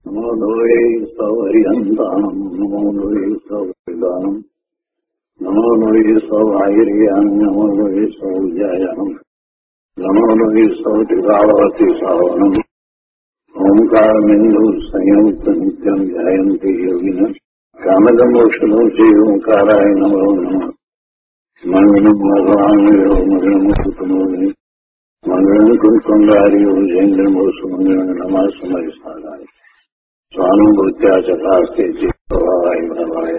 नमो लोये सौर्यन्ताम् नमो लोये सौर्यदानम् नमो लोये सौभागिर्याम् नमो लोये सौर्यायाम् नमो लोये सौतिभावति सावनम् ओंकारमिन्दु संयुक्त नित्यम् ध्यायन्ति योगिनः कामदमोक्षदो श्री ओंकाराय नमो नमः मंगलम् भगवान्यो मंगलम् मंगलम् कुंकुंडारियो जैन्द्रमो सुमंगलम् नमः समयस्थानाय स्वानुभूत्या चतास्ते चित्तभावाय भवाय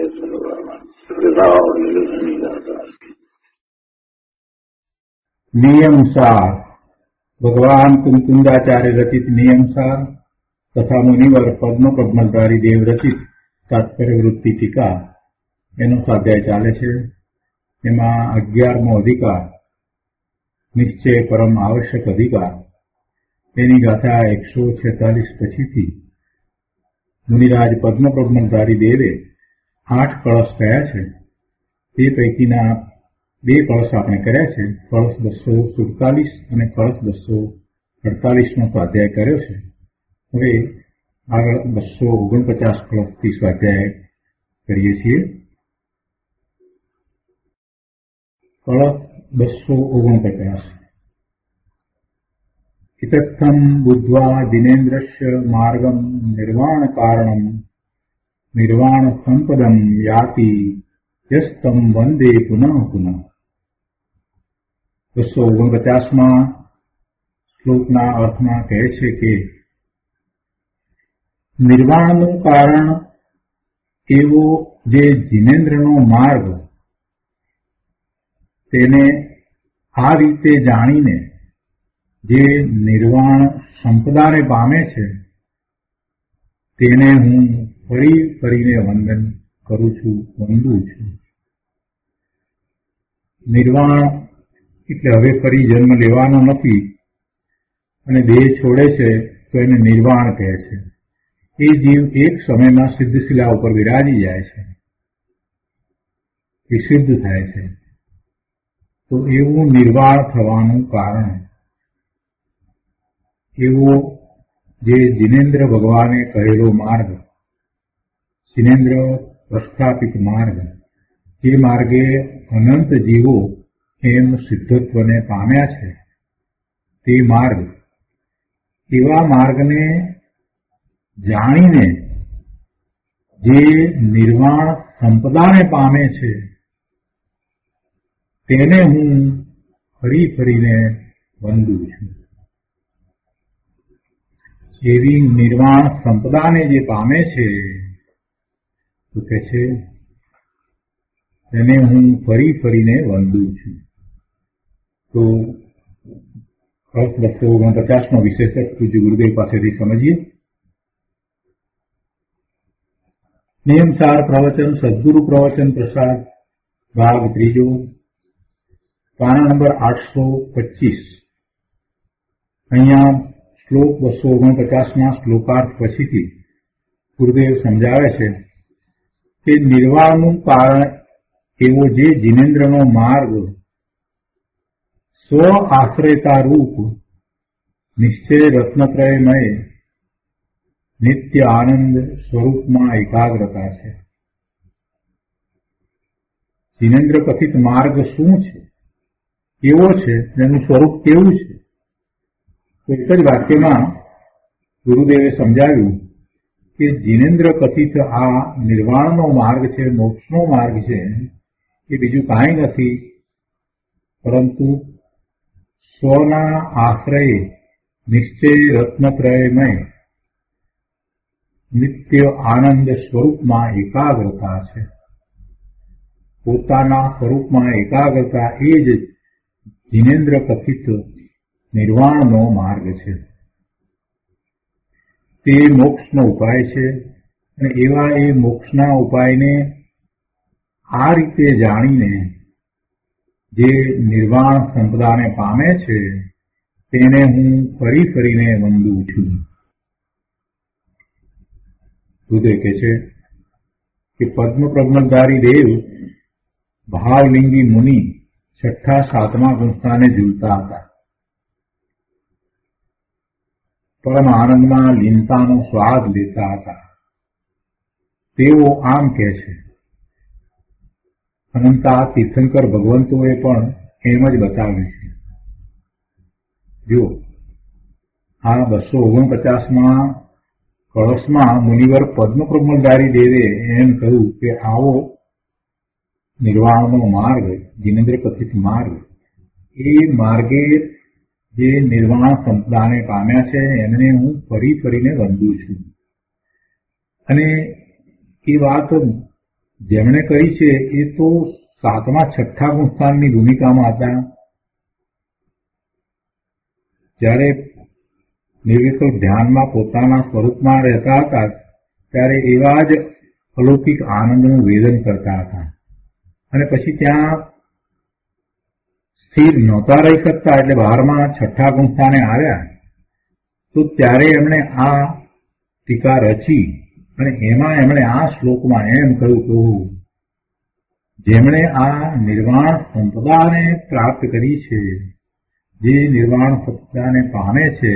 नियमसार भगवान कुंकुंदाचार्य रचित नियमसार तथा मुनिवर पद्म पद्मधारी देव रचित तात्पर्य वृत्ति टीका एनो स्वाध्याय चाले छे। एमां 11मो अधिकार निश्चय परम आवश्यक अधिकार तेनी गाथा 146 पछीथी मुनिराज पद्म पद्मधारी देवे 8 कलश कह्या छे। ते पैकीना 2 कलश आपणे कर्या छे। कलश 247 અને कलश 248 નો સ્વાધ્યાય કર્યો છે। હવે આગળ 249 કલશથી સ્વાધ્યાય કરીએ છીએ। कलश 249 इत्थं बुद्ध्वा दिनेन्द्रस्य मार्गं निर्वाण कारणं निर्वाण संपदं याति यस्तं वंदे पुनः पुनः। 249 श्लोकना अर्थमां कहे छे के निर्वाणનું કારણ એવો જે जिनेन्द्रનો मार्ग તેને આ રીતે જાણીને જે નિર્વાણ સંપદાને પામે છે તેને હું ફરી ફરીને વંદન કરું છું, વંદું છું। નિર્વાણ એટલે હવે ફરી જન્મ લેવાનો નથી અને દેહ છોડે છે તો એને નિર્વાણ કહે છે। એ જીવ એક સમયમાં સિદ્ધશિલા ઉપર વિરાજી જાય છે, એ સિદ્ધ થાય છે। તો એવું નિર્વાણ થવાનું કારણ એવો જે जिनेन्द्र भगवाने कहेलो मार्ग, जिनेन्द्र प्रस्थापित मार्ग, जे मार्गे अनंत जीवो एम सिद्धत्वने पाम्या छे ते मार्ग, एवा मार्गने जाणीने जे निर्वाण संपदाने पामे छे તેને હું ફરી ફરીને વંદું છું। એવી નિર્વાણ સંપદાને જે પામે છે તો કે છે તેને હું ફરી ફરીને વંદું છું। તો 249 નો વિશેષક પૂજ્ય ગુરુદેવ પાસેથી સમજીએ। નિયમસાર પ્રવચન સદગુરુ પ્રવચન પ્રસાદ ભાગ 3 पाना नंबर 825। अहींया श्लोक 249 श्लोकार्थ पछीथी गुरुदेव समजावे छे के निर्वाणनुं कारण एवो जे जिनेन्द्रनो मार्ग स्व आश्रयता रूप निश्चय रत्नत्रयमय नित्य आनंद स्वरूपमां एकाग्रता छे। जिनेन्द्र कथित मार्ग शुं छे, केवो छे, तेनुं स्वरूप केवुं छे? तो एक ज वाक्यमां गुरुदेवे समजाव्युं के जिनेन्द्र कथित आ निर्वाणनो मार्ग छे, मोक्षनो मार्ग छे, ए बीजुं कांई नथी परंतु स्वना आश्रये निश्चय रत्नत्रयमय नित्य आनंद स्वरूपमां एकाग्रता छे। पोताना स्वरूपमां एकाग्रता ए ज जिनेन्द्र कथित निर्वाणनो मार्ग छे, ते मोक्षनो उपाय छे। अने एवा ए मोक्षना उपायने आ रीते जाणीने जे निर्वाण संपदाने पामे छे तेने हूँ फरी फरीने वंदुं छुं। गुरुदेव कहे छे कि पद्म प्रज्ञधारी देव भावलिंगी मुनि 6ठा 7मा गुंस्थाने झूलता हता। પરમ આનંદમાં લીનતાનો સ્વાદ લેતા હતા. તેઓ આમ કહે છે. અનંતા તીર્થંકર ભગવંતોએ પણ એમ જ બતાવ્યું છે. જો આ 249માં કળશમાં મુનિવર પદ્મપ્રમલધારી દેવે એમ કહ્યું કે આવો નિર્વાણનો માર્ગ, જીનેન્દ્ર કથિત માર્ગ, એ માર્ગે જે નિર્વાણ સંપદાને પામ્યા છે એમને હું ફરી ફરીને વંદું છું. અને એ વાત જેમણે કરી છે એ તો 7મા 6ઠ્ઠા ગુણસ્થાનની ભૂમિકામાં હતા. જ્યારે નિર્વિકલ્પ ધ્યાનમાં પોતાના સ્વરૂપમાં રહેતા હતા ત્યારે એવા જ અલૌકિક આનંદનું વેદન કરતા હતા. અને પછી ત્યાં સ્થિર નહોતા રહી શકતા, એટલે 12મા 6ઠ્ઠા ગુણસ્થાને આવ્યા તો ત્યારે એમણે આ ટીકા રચી અને એમાં એમણે આ શ્લોકમાં એમ કહ્યું કે જેમણે આ નિર્વાણ સંપદાને પ્રાપ્ત કરી છે, જે નિર્વાણ સંપદાને પામે છે,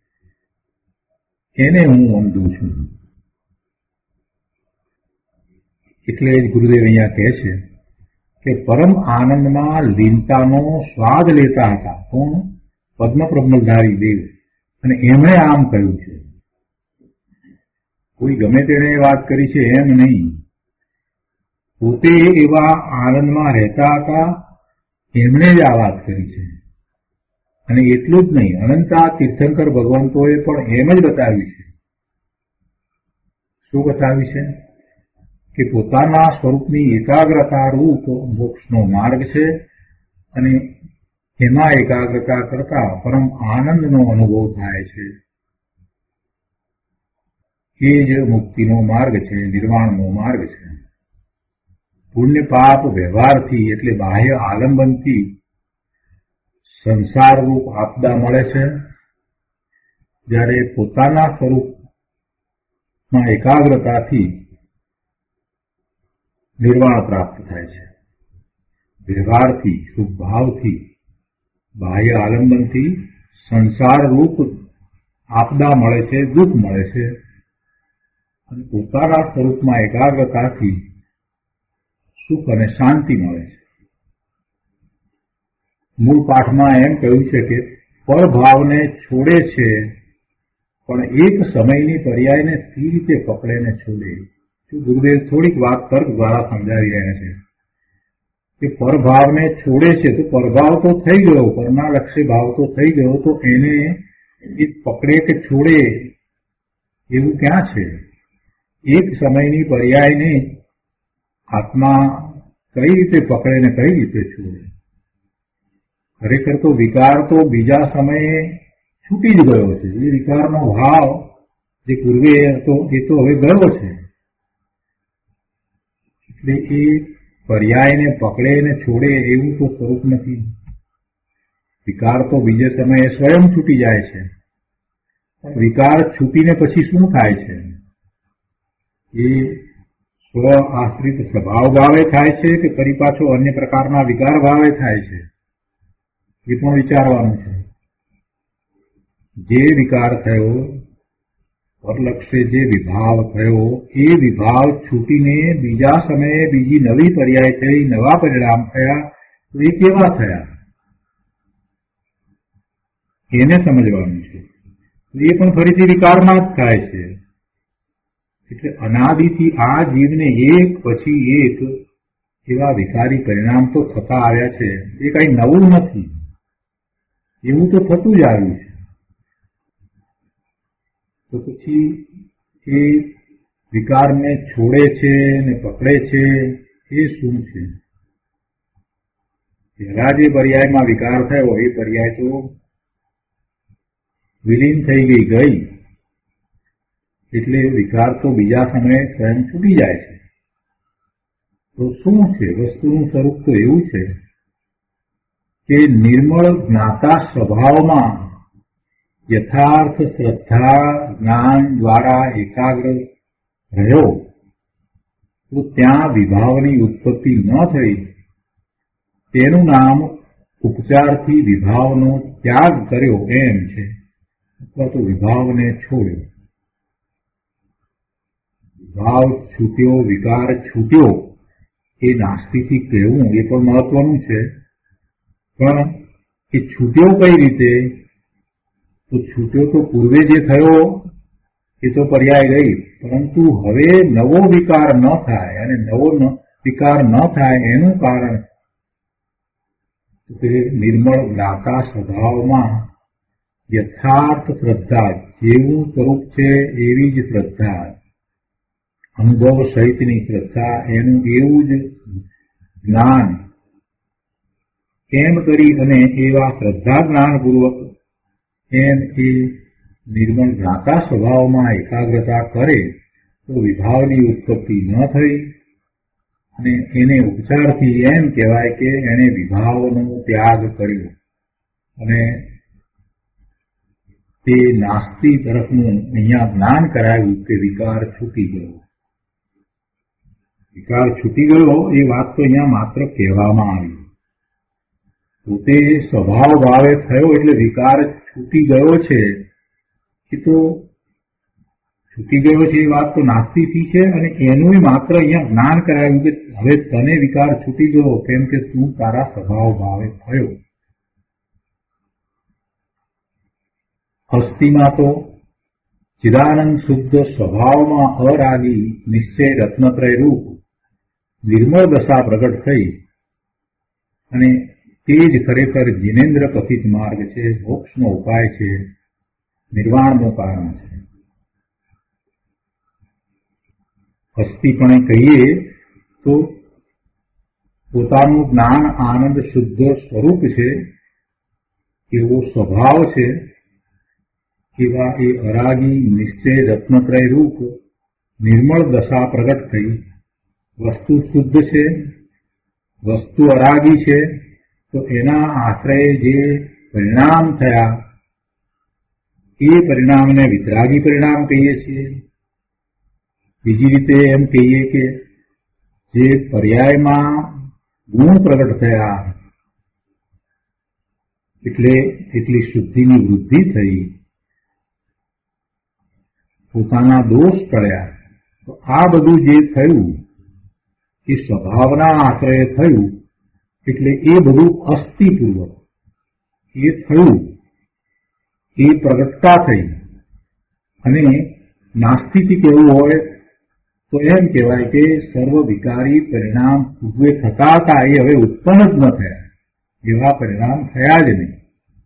એને હું વંદું છું. એટલે જ ગુરુદેવ અહીંયા કહે છે કે પરમ આનંદમાં લીનતાનો સ્વાદ લેતા હતા. કોણ? પદ્મપ્રમલધારી દેવ. અને એમણે આમ કહ્યું છે. કોઈ ગમે તેણે વાત કરી છે એમ નહીં. પોતે એવા આનંદમાં રહેતા હતા, એમણે જ આ વાત કરી છે. અને એટલું જ નહીં, અનંતા તીર્થંકર ભગવંતોએ પણ એમ જ બતાવ્યું છે. શું બતાવ્યું છે? કે પોતાના સ્વરૂપની એકાગ્રતા રૂપ મોક્ષનો માર્ગ છે અને એમાં એકાગ્રતા કરતા પરમ આનંદનો અનુભવ થાય છે. એ જ મુક્તિનો માર્ગ છે, નિર્વાણનો માર્ગ છે. પુણ્ય પાપ વ્યવહારથી એટલે બાહ્ય આલંબનથી સંસારરૂપ આપદા મળે છે. જ્યારે પોતાના સ્વરૂપમાં એકાગ્રતાથી નિર્વાણ પ્રાપ્ત થાય છે. વ્યવહારથી, શુભભાવથી, બાહ્ય આલંબનથી સંસારરૂપ આપદા મળે છે, દુઃખ મળે છે. અને પોતાના સ્વરૂપમાં એકાગ્રતાથી સુખ અને શાંતિ મળે છે. મૂળ પાઠમાં એમ કહ્યું છે કે પરભાવને છોડે છે પણ એક સમયની પર્યાયને સી રીતે પકડેને છોડે. ગુરુદેવ થોડીક વાત તર્ક દ્વારા સમજાવી રહ્યા છે કે પરભાવને છોડે છે તો પરભાવ તો થઈ ગયો, પરના લક્ષ્ય ભાવ તો થઈ ગયો, તો એને એ પકડે કે છોડે એવું ક્યાં છે? એક સમયની પર્યાયને આત્મા કઈ રીતે પકડે ને કઈ રીતે છોડે? ખરેખર તો વિકાર તો બીજા સમયે છૂટી જ ગયો છે. એ વિકારનો ભાવ જે પૂર્વે હતો એ તો હવે ગયો છે. એટલે એ પર્યાયને પકડે ને છોડે એવું તો સ્વરૂપ નથી. વિકાર તો બીજે સમયે સ્વયં છૂટી જાય છે. વિકાર છૂટીને પછી શું થાય છે? એ સ્વ આશ્રિત સ્વભાવ ભાવે થાય છે કે ફરી પાછો અન્ય પ્રકારના વિકાર ભાવે થાય છે? એ પણ વિચારવાનું છે. જે વિકાર થયો, પરલક્ષે જે વિભાવ થયો, એ વિભાવ છૂટીને બીજા સમયે બીજી નવી પર્યાય થઈ, નવા પરિણામ થયા, તો એ કેવા થયા એને સમજવાનું છે. એ પણ ફરીથી વિકારમાં જ થાય છે. એટલે અનાદિથી આ જીવને એક પછી એક એવા વિકારી પરિણામ તો થતા આવ્યા છે. એ કઈ નવું નથી, એવું તો થતું જ આવ્યું છે. તો પછી એ વિકારને છોડે છે ને પકડે છે એ શું છે? પહેલા જે પર્યાયમાં વિકાર થયો એ પર્યાય તો વિલીન થઈ ગઈ, એટલે વિકાર તો બીજા સમયે સ્વયં છૂટી જાય છે. તો શું છે? વસ્તુનું સ્વરૂપ તો એવું છે કે નિર્મળ જ્ઞાતા સ્વભાવમાં યથાર્થ શ્રદ્ધા જ્ઞાન દ્વારા એકાગ્ર રહ્યો તો ત્યાં વિભાવની ઉત્પત્તિ ન થઈ. તેનું નામ ઉપચારથી વિભાવનો ત્યાગ કર્યો એમ છે. અથવા તો વિભાવને છોડ્યો. વિભાવ છૂટ્યો, વિકાર છૂટ્યો એ નાસ્તિથી કહેવું એ પણ મહત્વનું છે. પણ એ છૂટ્યો કઈ રીતે? તો છૂટ્યો તો પૂર્વે જે થયો એ તો પર્યાય ગઈ, પરંતુ હવે નવો વિકાર ન થાય, અને નવો વિકાર ન થાય એનું કારણ તે નિર્મળ જ્ઞાતા સ્વભાવમાં યથાર્થ શ્રદ્ધા, જેવું સ્વરૂપ છે એવી જ શ્રદ્ધા, અનુભવ સહિતની શ્રદ્ધા, એનું એવું જ જ્ઞાન, એમ કરી અને એવા શ્રદ્ધા જ્ઞાનપૂર્વક એમ એ નિર્મળ જ્ઞાતા સ્વભાવમાં એકાગ્રતા કરે તો વિભાવની ઉત્પત્તિ ન થઈ, અને એને ઉપચારથી એમ કહેવાય કે એણે વિભાવનો ત્યાગ કર્યો અને તે નાસ્તિ તરફનું અહીંયા જ્ઞાન કરાયું કે વિકાર છૂટી ગયો. વિકાર છૂટી ગયો એ વાત તો અહીંયા માત્ર કહેવામાં આવી. પોતે સ્વભાવ ભાવે થયો એટલે વિકાર છૂટી ગયો છે, એ તો છૂટી ગયો છે એ વાત તો નાસ્તિથી છે, અને એનું માત્ર અહીંયા જ્ઞાન કરાયું કે હવે તને વિકાર છૂટી ગયો કેમ કે તું તારા સ્વભાવ ભાવે થયો. અસ્થિમાં તો ચિદાનંદ શુદ્ધ સ્વભાવમાં અરાગી નિશ્ચય રત્નત્રય રૂપ નિર્મળ દશા પ્રગટ થઈ, અને તે જ ખરેખર જીનેન્દ્ર કથિત માર્ગ છે, મોક્ષનો ઉપાય છે, નિર્વાણનું કારણ છે. અસ્થિપણે કહીએ તો પોતાનું જ્ઞાન આનંદ શુદ્ધ સ્વરૂપ છે એવો સ્વભાવ છે, એવા એ અરાગી નિશ્ચય રત્નત્રય રૂપ નિર્મળ દશા પ્રગટ થઈ. વસ્તુ શુદ્ધ છે, વસ્તુ અરાગી છે, તો એના આશ્રયે જે પરિણામ થયા એ પરિણામને વિતરાગી પરિણામ કહીએ છીએ. બીજી રીતે એમ કહીએ કે જે પર્યાયમાં ગુણ પ્રગટ થયા એટલે એટલી શુદ્ધિની વૃદ્ધિ થઈ, પોતાના દોષ ટળ્યા. તો આ બધું જે થયું એ સ્વભાવના આશ્રયે થયું, એટલે એ બધું અસ્થિપૂર્વક એ થયું, એ પ્રગટતા થઈ. અને નાસ્તિથી કેવું હોય તો એમ કહેવાય કે સર્વ વિકારી પરિણામ પૂર્વે થતા હતા એ હવે ઉત્પન્ન જ ન થયા, એવા પરિણામ થયા જ નહીં.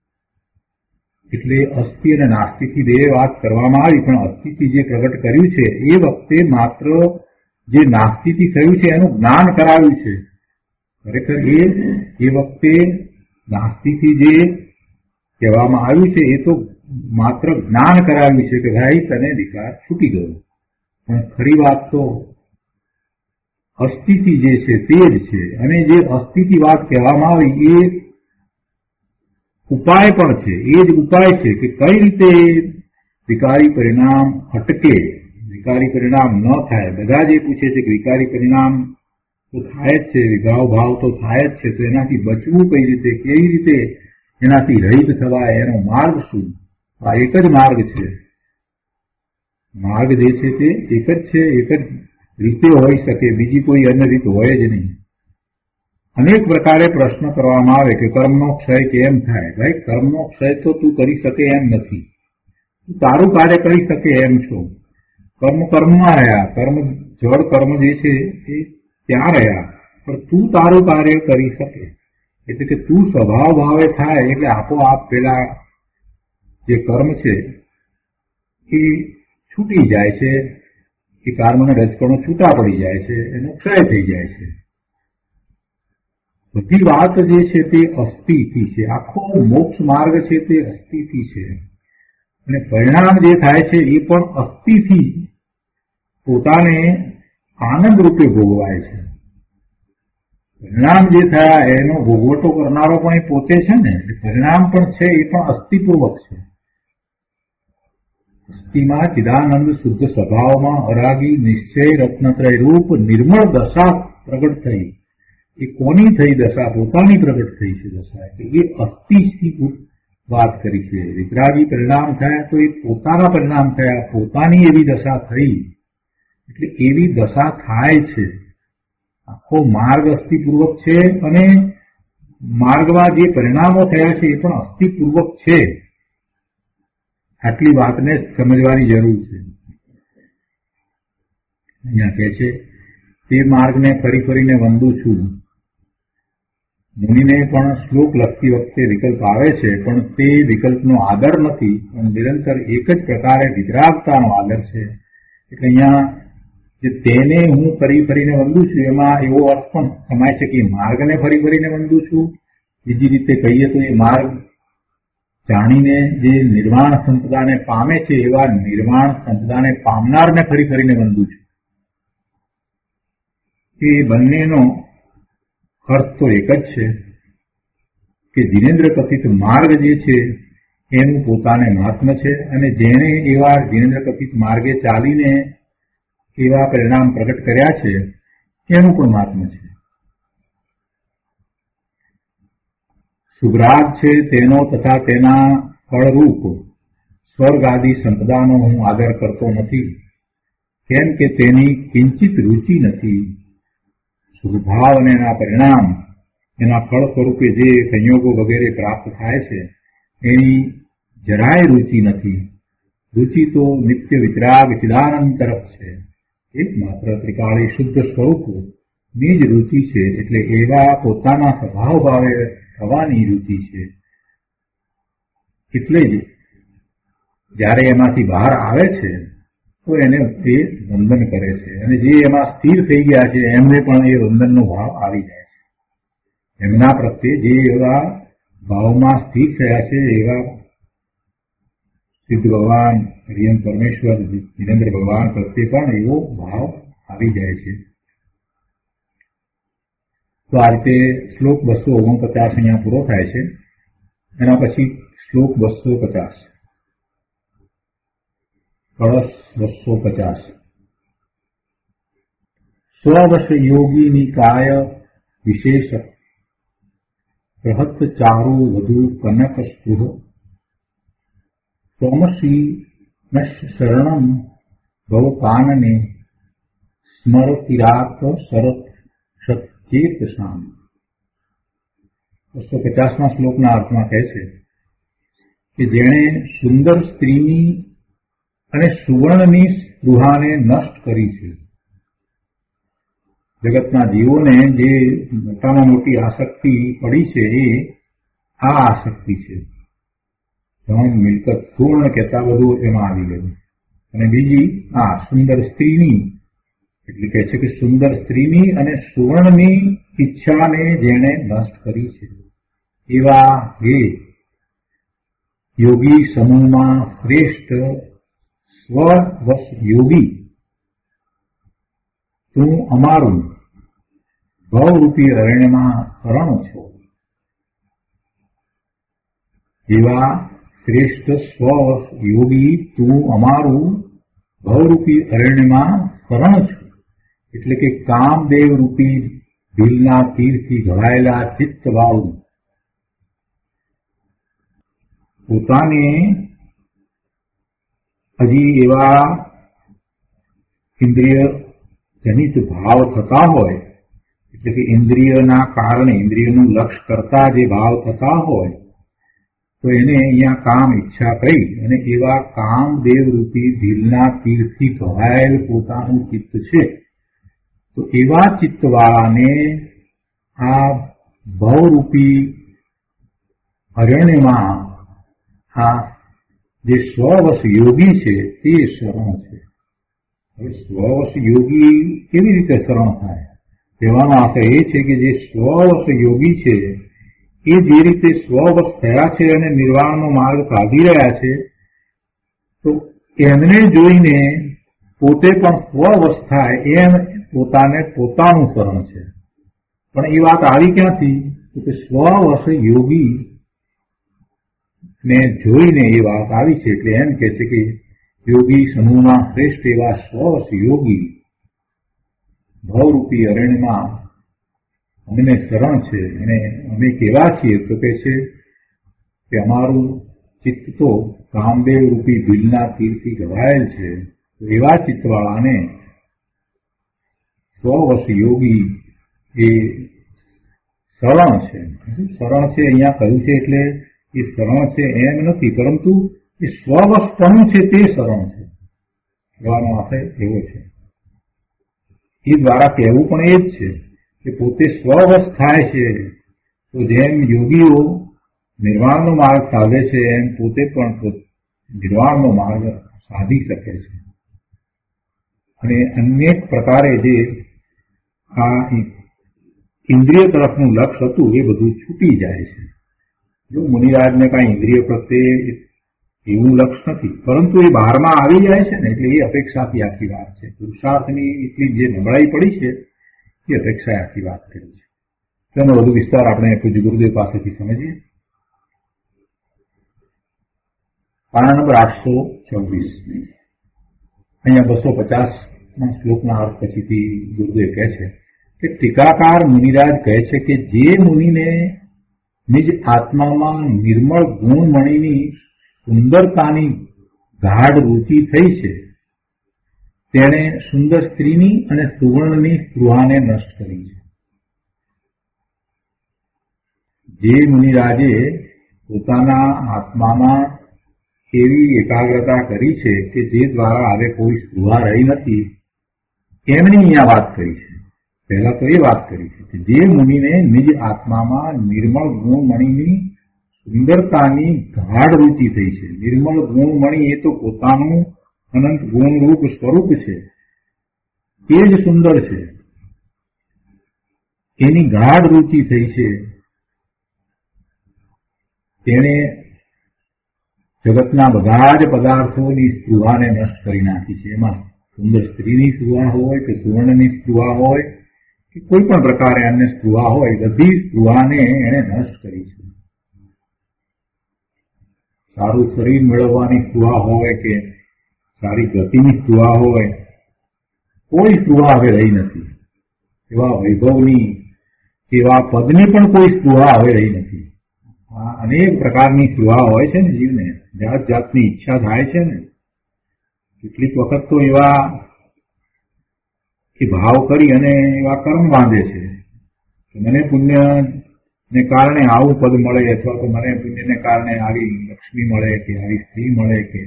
એટલે અસ્થિ અને નાસ્તિથી બે વાત કરવામાં આવી, પણ અસ્થિથી જે પ્રગટ કર્યું છે એ વખતે માત્ર જે નાસ્તિથી થયું છે એનું જ્ઞાન કરાવ્યું છે. ખરેખર એ વખતે નાસ્તિથી જે કહેવામાં આવ્યું છે એ તો માત્ર જ્ઞાન કરાવ્યું છે કે ભાઈ તને વિકાર છૂટી ગયો, પણ ખરી વાત તો અસ્થિથી જે છે તે જ છે. અને જે અસ્થિથી વાત કહેવામાં આવી એ ઉપાય પણ છે, એ જ ઉપાય છે કે કઈ રીતે વિકારી પરિણામ અટકે, વિકારી પરિણામ ન થાય. બધા જે પૂછે છે કે વિકારી પરિણામ તો થાય જ છે, વિભાવ ભાવ તો થાય જ છે, તો એનાથી બચવું કઈ રીતે, કેવી રીતે એનાથી રહિત થવાય, એનો માર્ગ શું? આ એક જ માર્ગ છે. માર્ગ જે છે તે એક જ છે, એક જ રીતે હોઈ શકે, બીજી કોઈ અન્ય રીત હોય જ નહીં. અનેક પ્રકારે પ્રશ્ન કરવામાં આવે કે કર્મનો ક્ષય કેમ થાય? ભાઈ, કર્મનો ક્ષય તો તું કરી શકે એમ નથી, તું તારું કાર્ય કરી શકે એમ છો. કર્મ કર્મમાં રહ્યા, કર્મ જળ કર્મ જે છે એ ત્યાં રહ્યા, પણ તું તારું કાર્ય કરી શકે. એટલે કે તું સ્વભાવ ભાવે થાય એટલે આપોઆપ પેલા જે કર્મ છે એ છૂટી જાય છે, એ કર્મના રજકણો છૂટા પડી જાય છે, એનો ક્ષય થઈ જાય છે. બધી વાત જે છે તે અસ્થિથી છે, આખો મોક્ષ માર્ગ છે તે અસ્થિથી છે, અને પરિણામ જે થાય છે એ પણ અસ્થિથી પોતાને આનંદ રૂપે ભોગવાય છે. પરિણામ જે થયા એનો ભોગવટો કરનારો પણ એ પોતે છે ને, પરિણામ પણ છે એ પણ અસ્થિપૂર્વક છે. અસ્થિમાં ચિદાનંદ શુદ્ધ સ્વભાવમાં અરાગી નિશ્ચય રત્નત્રય રૂપ નિર્મળ દશા પ્રગટ થઈ. એ કોની થઈ દશા? પોતાની પ્રગટ થઈ છે દશા. એટલે એ અસ્થિથી વાત કરી છે. વિતરાગી પરિણામ થયા તો એ પોતાના પરિણામ થયા, પોતાની એવી દશા થઈ, એટલે એવી દશા થાય છે. આખો માર્ગ અસ્થિપૂર્વક છે અને માર્ગમાં જે પરિણામો થયા છે એ પણ અસ્થિપૂર્વક છે. આટલી વાતને સમજવાની જરૂર છે. અહીંયા કહે છે તે માર્ગને ફરી ફરીને વંદું છું. મુનિને પણ શ્લોક લખતી વખતે વિકલ્પ આવે છે, પણ તે વિકલ્પનો આદર નથી, પણ નિરંતર એક જ પ્રકારે વિતરાગતાનો આદર છે. એટલે અહીંયા જે તેને હું ફરી ફરીને વંદું છું એમાં એવો અર્થ પણ સમાય છે કે માર્ગને ફરી ફરીને વંદું છું. બીજી રીતે કહીએ તો એ માર્ગ જાણીને જે નિર્વાણ સંપદાને પામે છે એવા નિર્વાણ સંપદાને પામનારને ફરી ફરીને વંદું છું. એ બંનેનો અર્થ તો એક જ છે કે જીનેન્દ્ર કથિત માર્ગ જે છે એનું પોતાને મહાત્મ્ય છે, અને જેણે એવા જીનેન્દ્ર કથિત માર્ગે ચાલીને એવા પરિણામ પ્રગટ કર્યા છે એનું પણ મહાત્મ્ય છે. સુગ્રાગ છે તેનો તથા તેના ફળરૂપ સ્વર્ગ આદિ સંપદાનો હું આદર કરતો નથી, કેમ કે તેની કિંચિત રુચિ નથી. સુભાવ અને એના પરિણામ, એના ફળ સ્વરૂપે જે સંયોગો વગેરે પ્રાપ્ત થાય છે એની જરાય રુચિ નથી. રુચિ તો નિત્ય વિતરાગ ચિદાનંદ તરફ છે. એકમાત્ર ત્રિકાળી શુદ્ધ સ્વરૂપની જ રુચિ છે. એટલે એવા પોતાના સ્વભાવ ભાવે થવાની રુચિ છે. એટલે જ જ્યારે એમાંથી બહાર આવે છે તો એને તે વંદન કરે છે, અને જે એમાં સ્થિર થઈ ગયા છે એમને પણ એ વંદનનો ભાવ આવી જાય છે. એમના પ્રત્યે જે એવા ભાવમાં સ્થિર થયા છે એવા સિદ્ધ ભગવાન, હરિયમ પરમેશ્વર, જીનેન્દ્ર ભગવાન પ્રત્યે પણ એવો ભાવ આવી જાય છે. તો આ રીતે શ્લોક 249 અહીંયા પૂરો થાય છે. એના પછી શ્લોક 250, કળશ 250. સ્વવશ યોગી નિકાય વિશેષ પ્રહત ચારુ વધુ કનક સ્પૃહ સોમસી નશ શરણમ ભવ કાનને સ્મરતિરાત શરત સચેત શામ. 250 શ્લોકના અર્થમાં કહે છે કે જેણે સુંદર સ્ત્રીની અને સુવર્ણની સ્પૃહાને નષ્ટ કરી છે. જગતના જીવોને જે મોટામાં મોટી આસક્તિ પડી છે એ આ આસક્તિ છે. ધન, મિલકત, પૂર્ણ કહેતા બધું એમાં આવી ગયું. અને બીજી આ સુંદર સ્ત્રીની, એટલે કહે છે કે સુંદર સ્ત્રીની અને સુવર્ણની ઈચ્છાને જેણે નષ્ટ કરી છે એવા હે યોગી સમૂહમાં શ્રેષ્ઠ સ્વવશ યોગી, તું અમારું ભવરૂપી અરણ્યમાં શરણ છો. એવા શ્રેષ્ઠ સ્વવશ યોગી, તું અમારું ભવરૂપી અરણ્યમાં શરણ છો. એટલે કે કામદેવ રૂપી ભીલના તીરથી ઘડાયેલા ચિત્ત વાળું, પોતાને હજી એવા ઇન્દ્રિય જનિત ભાવ થતા હોય, એટલે કે ઇન્દ્રિયના કારણે ઇન્દ્રિયનું લક્ષ્ય કરતા જે ભાવ થતા હોય તો એને અહીંયા કામ ઈચ્છા કહી, અને એવા કામદેવ રૂપી ભીલના તીરથી ઘડાયેલ પોતાનું ચિત્ત છે. તો એવા ચિત્તવાળાને આ ભવરૂપી અરણ્યમાં આ જે સ્વવશ યોગી છે તે શરણ છે. હવે સ્વવશ યોગી કેવી રીતે શરણ થાય? કહેવાનો આશય એ છે કે જે સ્વવશ યોગી છે એ જે રીતે સ્વવશ થયા છે અને નિર્વાણનો માર્ગ કાઢી રહ્યા છે, તો એમને જોઈને પોતે પણ સ્વવશ થાય એમ પોતાને પોતાનું શરણ છે. પણ એ વાત આવી ક્યાંથી? તો કે સ્વવશ યોગી ને જોઈને એ વાત આવી છે. એટલે એમ કે છે કે યોગી સમૂહમાં શ્રેષ્ઠ એવા સ્વવશ યોગી ભવરૂપી અરણ્યમાં અમને શરણ છે. અને અમે કેવા છીએ? તો કે છે કે અમારું ચિત્ત તો કામદેવ રૂપી ભીલના તીરથી ગવાયેલ છે. એવા ચિત્તવાળાને સ્વવશ યોગી એ શરણ છે. શરણ છે અહીંયા કહ્યું છે એટલે એ શરણ છે એમ નથી, પરંતુ એ સ્વવશપણું છે તે શરણ છે કહેવાનો આશય એવો છે. એ દ્વારા કહેવું પણ એ જ છે કે પોતે સ્વવશ થાય છે તો જેમ યોગીઓ નિર્વાણનો માર્ગ સાધે છે એમ પોતે પણ નિર્વાણનો માર્ગ સાધી શકે છે. અને અનેક પ્રકારે જે આ ઇન્દ્રિય તરફનું લક્ષ્ય હતું એ બધું છૂટી જાય છે. જો મુનિરાજને કાંઈ ઇન્દ્રિય પ્રત્યે એવું લક્ષ્ય નથી, પરંતુ એ બહારમાં આવી જાય છે ને એટલે એ અપેક્ષાથી આખી વાત છે. પુરુષાર્થની એટલી જે નબળાઈ પડી છે એ અપેક્ષાએ આખી વાત કરી છે. તેનો વધુ વિસ્તાર આપણે પૂજ્ય ગુરુદેવ પાસેથી સમજીએ. પાના નંબર 824. અહીંયા 250 શ્લોકના અર્થ પછીથી ગુરુદેવ કહે છે કે ટીકાકાર મુનિરાજ કહે છે કે જે મુનિને નિજ આત્મામાં નિર્મળ ગુણમણીની સુંદરતાની ગાઢ રુચિ થઈ છે તેણે સુંદર સ્ત્રીની અને સુવર્ણની સ્પૃહાને નષ્ટ કરી છે. જે મુનિરાજે પોતાના આત્મામાં એવી એકાગ્રતા કરી છે કે જે દ્વારા હવે કોઈ સ્પૃહા રહી નથી એમની અહીંયા વાત કરી છે. પહેલા તો એ વાત કરી છે કે જે મુનિને નિજ આત્મામાં નિર્મળ ગુણમણીની સુંદરતાની ગાઢ રુચિ થઈ છે. નિર્મળ ગુણમણી એ તો પોતાનું અનંત ગુણરૂપ સ્વરૂપ છે, એ જ સુંદર છે. એની ગાઢ રુચિ થઈ છે. તેણે જગતના બધા જ પદાર્થોની સ્પૃહાને નષ્ટ કરી નાખી છે. એમાં સુંદર સ્ત્રીની સ્પૃહા હોય કે સુવર્ણની સ્પૃહા હોય કે કોઈ પણ પ્રકારે અન્ય સ્પૃહા હોય, બધી સ્પૃહાને એણે નષ્ટ કરી છે. સારું શરીર મેળવવાની સ્પૃહા હોય કે સારી ગતિની સ્પૃહા હોય, કોઈ સ્પૃહા હવે રહી નથી. એવા વૈભવની, એવા પદની પણ કોઈ સ્પૃહા હવે રહી નથી. અનેક પ્રકારની સ્પૃહા હોય છે ને જીવને, જાત જાતની ઈચ્છા થાય છે ને. કેટલીક વખત તો એવા ભાવ કરી અને એવા કર્મ બાંધે છે કે મને પુણ્યને કારણે આવું પદ મળે, અથવા તો મને પુણ્યને કારણે આવી લક્ષ્મી મળે કે આવી સ્ત્રી મળે કે.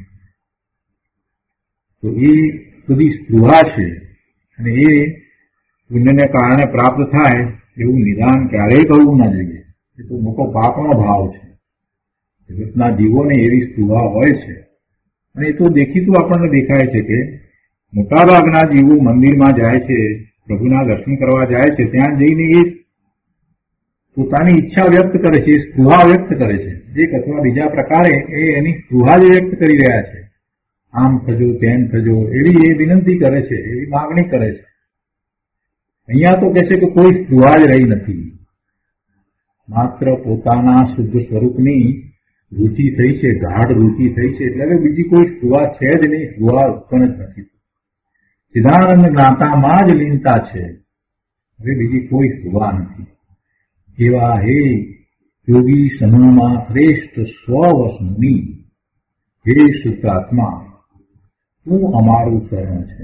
તો એ બધી સ્પૃહા છે અને એ પુણ્યને કારણે પ્રાપ્ત થાય એવું નિદાન ક્યારેય કરવું ના જોઈએ. એ તો મોટો પાપનો ભાવ છે. જગતના જીવોને એવી સ્પૃહા હોય છે અને એ તો દેખીતું આપણને દેખાય છે કે મોટાભાગના જીવો મંદિરમાં જાય છે, પ્રભુના દર્શન કરવા જાય છે, ત્યાં જઈને એ પોતાની ઈચ્છા વ્યક્ત કરે છે, સ્પૃહા વ્યક્ત કરે છે. એક અથવા બીજા પ્રકારે એ એની સ્પૃહા જ વ્યક્ત કરી રહ્યા છે. આમ થજો તેમ થજો એવી એ વિનંતી કરે છે, એવી માગણી કરે છે. અહીંયા તો કહે છે કે કોઈ સ્પૃહા જ રહી નથી. માત્ર પોતાના શુદ્ધ સ્વરૂપની રુચિ થઈ છે, ગાઢ રુચિ થઈ છે, એટલે હવે બીજી કોઈ સ્પૃહા છે જ નહીં. સ્પૃહા ઉત્પન્ન જ નથી. ચિદાનંદ જ્ઞાતામાં જ લીનતા છે, હવે બીજી કોઈ સ્પૃહા નથી. એવા હે યોગી સમૂહમાં શ્રેષ્ઠ સ્વવશ મુનિ, હે શુદ્ધાત્મા તું અમારું શરણ છે.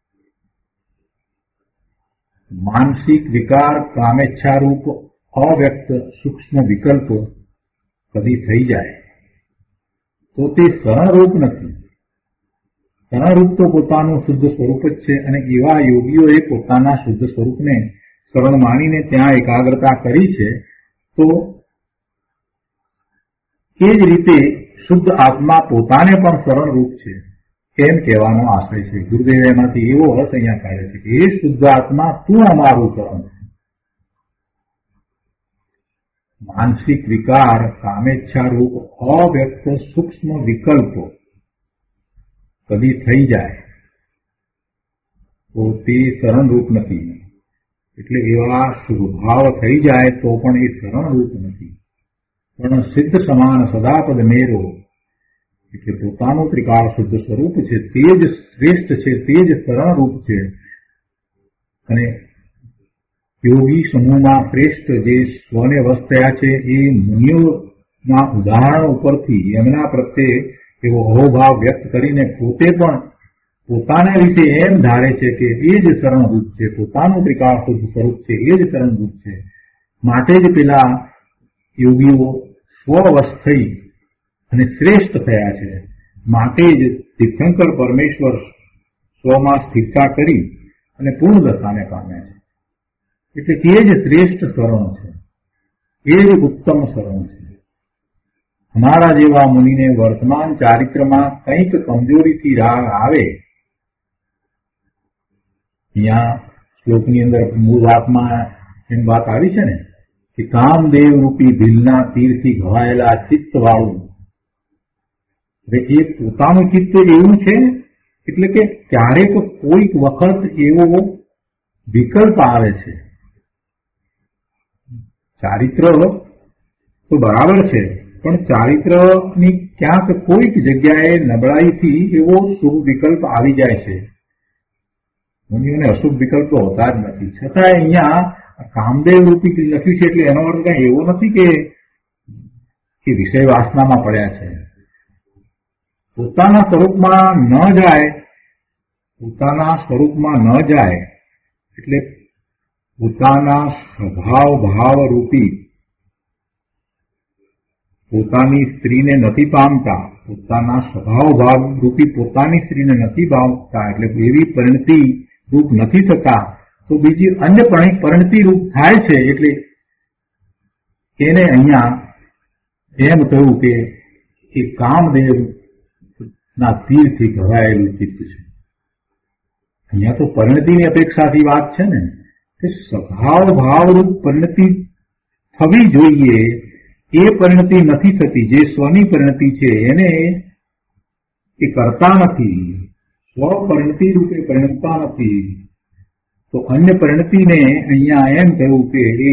માનસિક વિકાર કામેચ્છારૂપ અવ્યક્ત સૂક્ષ્મ વિકલ્પ કદી થઈ જાય તો તે શરણરૂપ નથી. શરણરૂપ તો પોતાનું શુદ્ધ સ્વરૂપ જ છે અને એવા યોગીઓએ પોતાના શુદ્ધ સ્વરૂપને શરણ માનીને ત્યાં એકાગ્રતા કરી છે. તો એ જ રીતે શુદ્ધ આત્મા પોતાને પણ શરણરૂપ છે એમ કહેવાનો આશય છે. ગુરુદેવ એમાંથી એવો અર્થ અહીંયા કાઢે છે કે એ શુદ્ધ આત્મા તું અમારું શરણ છે. માનસિક વિકાર કામેચ્છા રૂપ અવ્યક્ત સૂક્ષ્મ વિકલ્પો કદી થઈ જાય તો તે શરણરૂપ નથી. એટલે એવા શુભભાવ થઈ જાય તો પણ એ શરણરૂપ નથી. પણ સિદ્ધ સમાન સદાપદ મેરો એટલે પોતાનું ત્રિકાળ શુદ્ધ સ્વરૂપ છે તે જ શ્રેષ્ઠ છે, તે જ શરણરૂપ છે. અને યોગી સમૂહમાં શ્રેષ્ઠ જે સ્વને વશ થયા છે એ મુનિઓ ના ઉદાહરણ ઉપરથી એમના પ્રત્યે એવો અહોભાવ વ્યક્ત કરીને પોતે પણ પોતાના રીતે એમ ધારે છે કે એ જ શરણભૂત છે, પોતાનું ત્રિકાળ શુદ્ધ સ્વરૂપ છે, એ જ શરણભૂત છે. માટે જ પેલા યોગીઓ સ્વવશ થઈ અને શ્રેષ્ઠ થયા છે. માટે જ તીર્થંકર પરમેશ્વર સ્વમાં સ્થિરતા કરી અને પૂર્ણ દશાને પામ્યા છે. એટલે એ જ શ્રેષ્ઠ શરણ છે, એ જ ઉત્તમ શરણ છે. અમારા જેવા મુનિને વર્તમાન ચારિત્રમાં કંઈક કમજોરીથી રાગ આવે, અહીંયા શ્લોકની અંદર મૂળ વાતમાં એમ વાત આવી છે ને કે કામદેવ રૂપી ભીલના તીરથી ઘવાયેલા ચિત્ત વાળું. હવે એ પોતાનું ચિત્ત એવું છે, એટલે કે ક્યારેક કોઈક વખત એવો વિકલ્પ આવે છે. ચારિત્ર તો બરાબર છે, પણ ચારિત્રની ક્યાંક કોઈક જગ્યાએ નબળાઈથી એવો શુભ વિકલ્પ આવી જાય છે. મુનિઓને અશુભ વિકલ્પ તો હોતા જ નથી. છતાં અહીંયા કામદેવ રૂપી લખ્યું છે એટલે એનો અર્થ કઈ એવો નથી કે વિષય વાસનામાં પડ્યા છે. પોતાના સ્વરૂપમાં ન જાય, પોતાના સ્વરૂપમાં ન જાય એટલે પોતાના સ્વભાવ ભાવ રૂપી પોતાની સ્ત્રીને નથી પામતા, પોતાના સ્વભાવ ભાવ રૂપી પોતાની સ્ત્રીને નથી પામતા, એટલે એવી પરિણતિ રૂપ નથી થતા, તો બીજી અન્ય પરિણતિ રૂપ થાય છે. એટલે એને અહીંયા એમ કહ્યું કે કામદેવ ના તીરથી ઘવાયેલું ચિત્ત છે. અહીંયા તો પરિણતિની અપેક્ષાથી વાત છે ને, કે સ્વભાવ ભાવરૂપ પરિણતિ થવી જોઈએ, એ પરિણતિ નથી થતી. જે સ્વની પરિણતિ છે એને એ કરતા નથી, સ્વ પરિણતિ રૂપે પરિણમતા નથી. તો અન્ય પરિણતિને અહીંયા એમ કહ્યું કે એ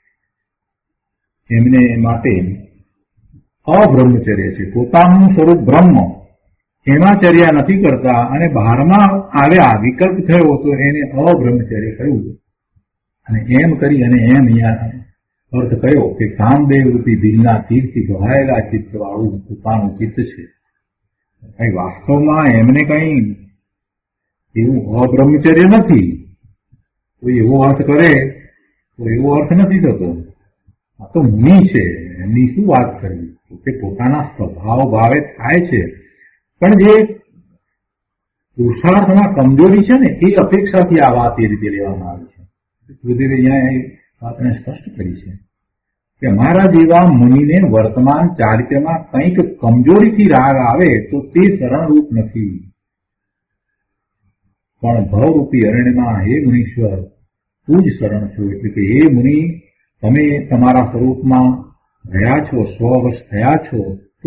એમને માટે અબ્રહ્મચર્ય છે. પોતાનું સ્વરૂપ બ્રહ્મ, એમાં ચર્યા નથી કરતા અને બહારમાં આવ્યા વિકલ્પ થયો તો એને અબ્રહ્મચર્ય કહ્યું. અને એમ કરી અને એમ અહીંયા અર્થ કયો કે કામદેવ રૂપી દિલના તીરથી ઘવાયેલા ચિત્ત વાળું પોતાનું ચિત્ત છે. કઈ વાસ્તવમાં એમને કઈ એવું અબ્રહ્મચર્ય નથી. કોઈ એવો અર્થ કરે તો એવો અર્થ નથી થતો. આ તો મુનિ છે, એમની શું વાત કરવી, કે પોતાના સ્વભાવ ભાવે થાય છે, પણ જે પુરુષાર્થમાં કમજોરી છે ને એ અપેક્ષાથી આ વાત એ રીતે લેવામાં આવી છે. ગુરુદેવે અહીંયા એ વાતને સ્પષ્ટ કરી છે કે અમારા જેવા મુનિને વર્તમાન ચારિત્ર્યમાં કંઈક કમજોરીથી રાગ આવે તો તે શરણરૂપ નથી. પણ ભવરૂપી અરણ્યમાં હે મુનીશ્વર તું જ શરણ છો. એટલે કે હે મુનિ, તમે તમારા સ્વરૂપમાં રહ્યા છો, સ્વવશ થયા છો, તો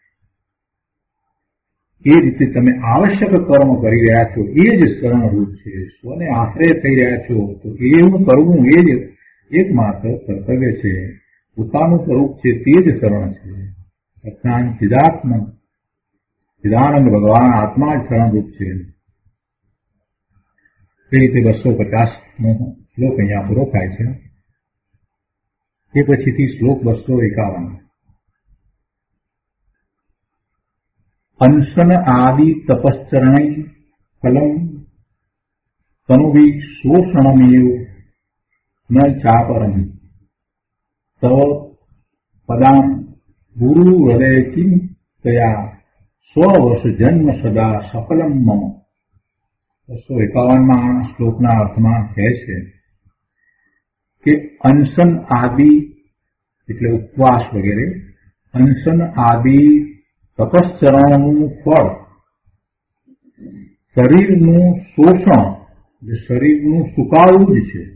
એ રીતે તમે આવશ્યક કર્મ કરી રહ્યા છો, એ જ શરણરૂપ છે. સ્વને આશ્રય થઈ રહ્યા છો તો એવું કરવું એ જ એકમાત્ર કર્તવ્ય છે. પોતાનું સ્વરૂપ છે તે જ શરણ છે. અર્થાત ચિદાનંદ ભગવાન આત્મા જ શરણરૂપ છે. એ રીતે 250નો શ્લોક અહીંયા પૂરો થાય છે. એ પછીથી શ્લોક 251. અંશન આદિ તપશ્ચરણૈ ફલમ તનુભિ શોષણમેવ ન ચાપરમ તવ પદામ ગુરુ હૃદય ચિંતયા સ્વવશ જન્મ સદા સફલમ મમ. 251માં શ્લોકના અર્થમાં કહે છે કે અંશન આદિ એટલે ઉપવાસ વગેરે, અંશન આદિ તપશ્ચરણનું ફળ શરીરનું શોષણ, એટલે શરીરનું સુકાવું જ છે.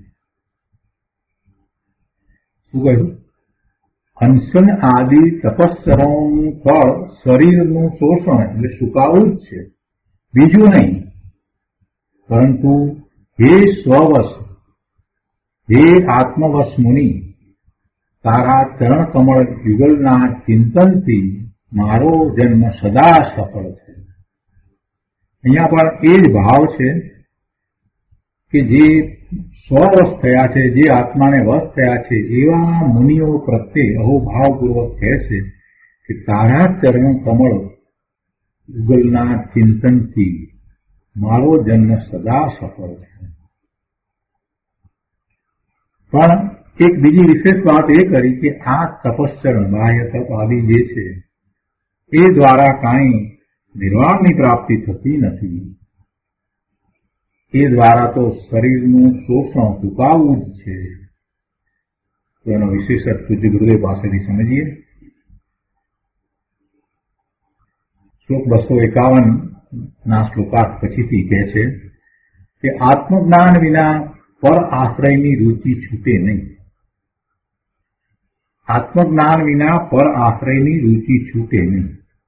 શું કહ્યું? અંશન આદિ તપશ્ચરણનું ફળ શરીરનું શોષણ એટલે સુકાવું જ છે, બીજું નહીં. પરંતુ હે સ્વવશ, હે આત્મવશ મુનિ, તારા ચરણ કમળ યુગલના ચિંતનથી મારો જન્મ સદા સફળ છે. અહીંયા પણ એ જ ભાવ છે કે જે સ્વવશ થયા છે, જે આત્માને વશ થયા છે, એવા મુનિઓ પ્રત્યે અહોભાવપૂર્વક કહે છે કે તારા ચરણ કમળ યુગલના ચિંતનથી મારો જન્મ સદા સફળ છે. પણ એક બીજી વિશેષ વાત એ કરી કે આ તપશ્ચરણ બાહ્ય તપ આદિ જે છે એ દ્વારા કાંઈ નિર્વાણની પ્રાપ્તિ થતી નથી. એ દ્વારા તો શરીરનું શોષણ ચૂકાવવું જ છે. તો એનો વિશેષ પૂજ્ય ગુરુદેવ પાસેથી સમજીએ. શ્લોક 251 શ્લોકાર્થ પછીથી કહે છે કે આત્મજ્ઞાન વિના પર આશ્રયની રુચિ છૂટે નહીં. આત્મજ્ઞાન વિના પર આશ્રયની રુચિ છૂટે નહીં.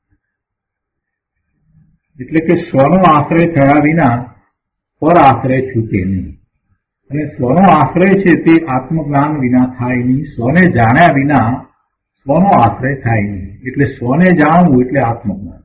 એટલે કે સ્વનો આશ્રય થયા વિના પર આશ્રય છૂટે નહીં. અને સ્વનો આશ્રય છે તે આત્મજ્ઞાન વિના થાય નહીં. સ્વને જાણ્યા વિના સ્વનો આશ્રય થાય નહીં. એટલે સ્વને જાણવું એટલે આત્મજ્ઞાન.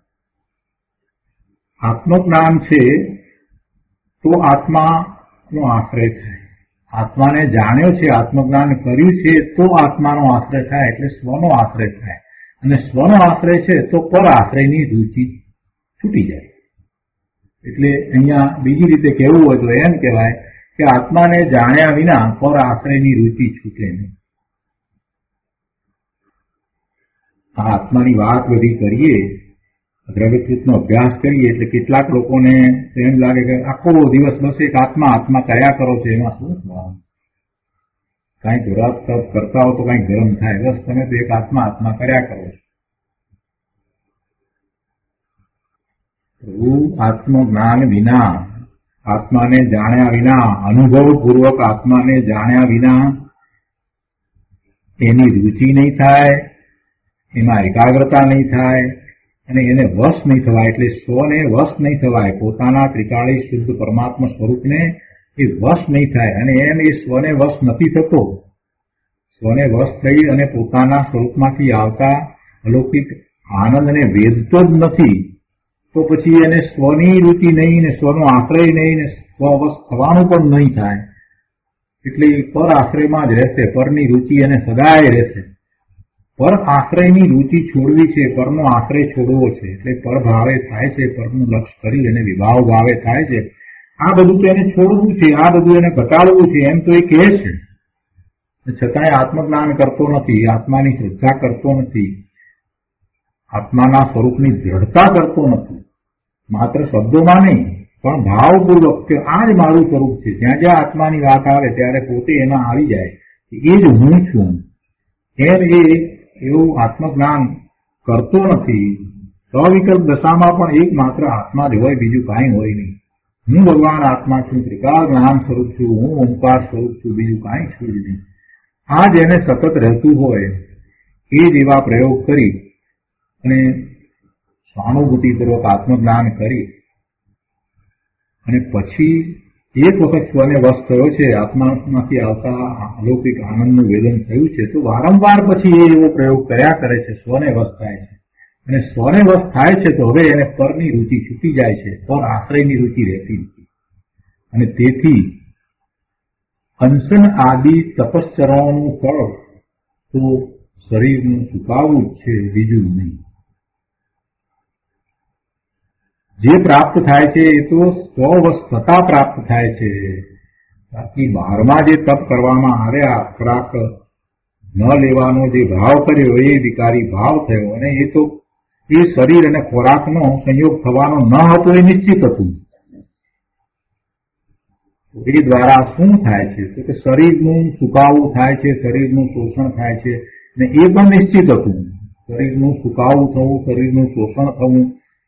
આત્મજ્ઞાન છે તો આત્માનો આશ્રય થાય. આત્માને જાણ્યો છે, આત્મજ્ઞાન કર્યું છે તો આત્માનો આશ્રય થાય એટલે સ્વનો આશ્રય થાય. અને સ્વનો આશ્રય છે તો પર આશ્રયની રુચિ છૂટી જાય. એટલે અહીંયા બીજી રીતે કહેવું હોય તો એમ કહેવાય કે આત્માને જાણ્યા વિના પર આશ્રયની રુચિ છૂટે નહીં. આ આત્માની વાત બધી કરીએ, દ્રવ્યચિત્તનો અભ્યાસ કરીએ એટલે કેટલાક લોકોને એમ લાગે કે આખો દિવસ બસ એક આત્મા આત્મા કર્યા કરો છો, એમાં શું થવાનું? કાંઈક વ્રત તપ કરતા હો તો કાંઈક ગરમ થાય, બસ તમે તો એક આત્મા આત્મા કર્યા કરો છો. આત્મજ્ઞાન વિના, આત્માને જાણ્યા વિના, અનુભવપૂર્વક આત્માને જાણ્યા વિના એની રુચિ નહીં થાય, એમાં એકાગ્રતા નહીં થાય અને એને વશ નહીં થવાય. એટલે સ્વને વશ નહીં થવાય, પોતાના ત્રિકાળી શુદ્ધ પરમાત્મા સ્વરૂપને એ વશ નહીં થાય. અને એમ એ સ્વને વશ નથી થતો. સ્વને વશ થઈ અને પોતાના સ્વરૂપમાંથી આવતા અલૌકિક આનંદને વેદતો જ નથી, તો પછી એને સ્વની રુચિ નહીં ને સ્વનો આશ્રય નહીં ને સ્વવશ થવાનું પણ નહીં થાય. એટલે એ પર આશ્રયમાં જ રહેશે, પરની રુચિ એને સદાય રહેશે. પર આશ્રયની રુચિ છોડવી છે, પરનો આશ્રય છોડવો છે. એટલે પર ભાવે થાય છે, પરનું લક્ષ્ય કરી અને વિભાવ ભાવે થાય છે. આ બધું તો એને છોડવું છે, આ બધું એને ઘટાડવું છે, એમ તો એ કહે છે. છતાંય આત્મજ્ઞાન કરતો નથી, આત્માની શ્રદ્ધા કરતો નથી, આત્માના સ્વરૂપની દ્રઢતા કરતો નથી. માત્ર શબ્દોમાં નહીં પણ ભાવપૂર્વક કે આ જ મારું સ્વરૂપ છે. જ્યાં જ્યાં આત્માની વાત આવે ત્યારે પોતે એમાં આવી જાય, એ જ હું છું. એમ એ એવું આત્મજ્ઞાન કરતો નથી. સવિકલ્પ દશામાં પણ એક માત્ર આત્મા જ હોય, બીજું કાંઈ હોય નહીં. હું ભગવાન આત્મા છું, ત્રિકાળ જ્ઞાન સ્વરૂપ છું, હું ઓમકાર સ્વરૂપ છું, બીજું કાંઈ છું જ નહીં. આ જેને સતત રહેતું હોય એ જ એવા પ્રયોગ કરી અને સહાનુભૂતિપૂર્વક આત્મજ્ઞાન કરી અને પછી એક વખત સ્વને વશ થયો છે, આત્મામાંથી આવતા અલૌકિક આનંદનું વેદન થયું છે, તો વારંવાર પછી એ એવો પ્રયોગ કર્યા કરે છે, સ્વને વશ થાય છે. અને સ્વને વશ થાય છે તો હવે એને પરની રુચિ છૂટી જાય છે, પર આશ્રયની રુચિ રહેતી નથી. અને તેથી અંશન આદિ તપશ્ચરણોનું ફળ તો શરીરનું ચૂકાવવું જ છે, બીજું નહીં. જે પ્રાપ્ત થાય છે એ તો સ્વવશ થતા પ્રાપ્ત થાય છે. બાકી બહારમાં જે તપ કરવામાં આવ્યા, ખોરાક ન લેવાનો જે ભાવ કર્યો એ વિકારી ભાવ થયો, અને એ તો એ શરીર અને ખોરાકનો સંયોગ થવાનો ન હતો એ નિશ્ચિત હતું. એ દ્વારા શું થાય છે તો કે શરીરનું સુકાવું થાય છે, શરીરનું શોષણ થાય છે, અને એ પણ નિશ્ચિત હતું. શરીરનું સુકાવું થવું, શરીરનું શોષણ થવું,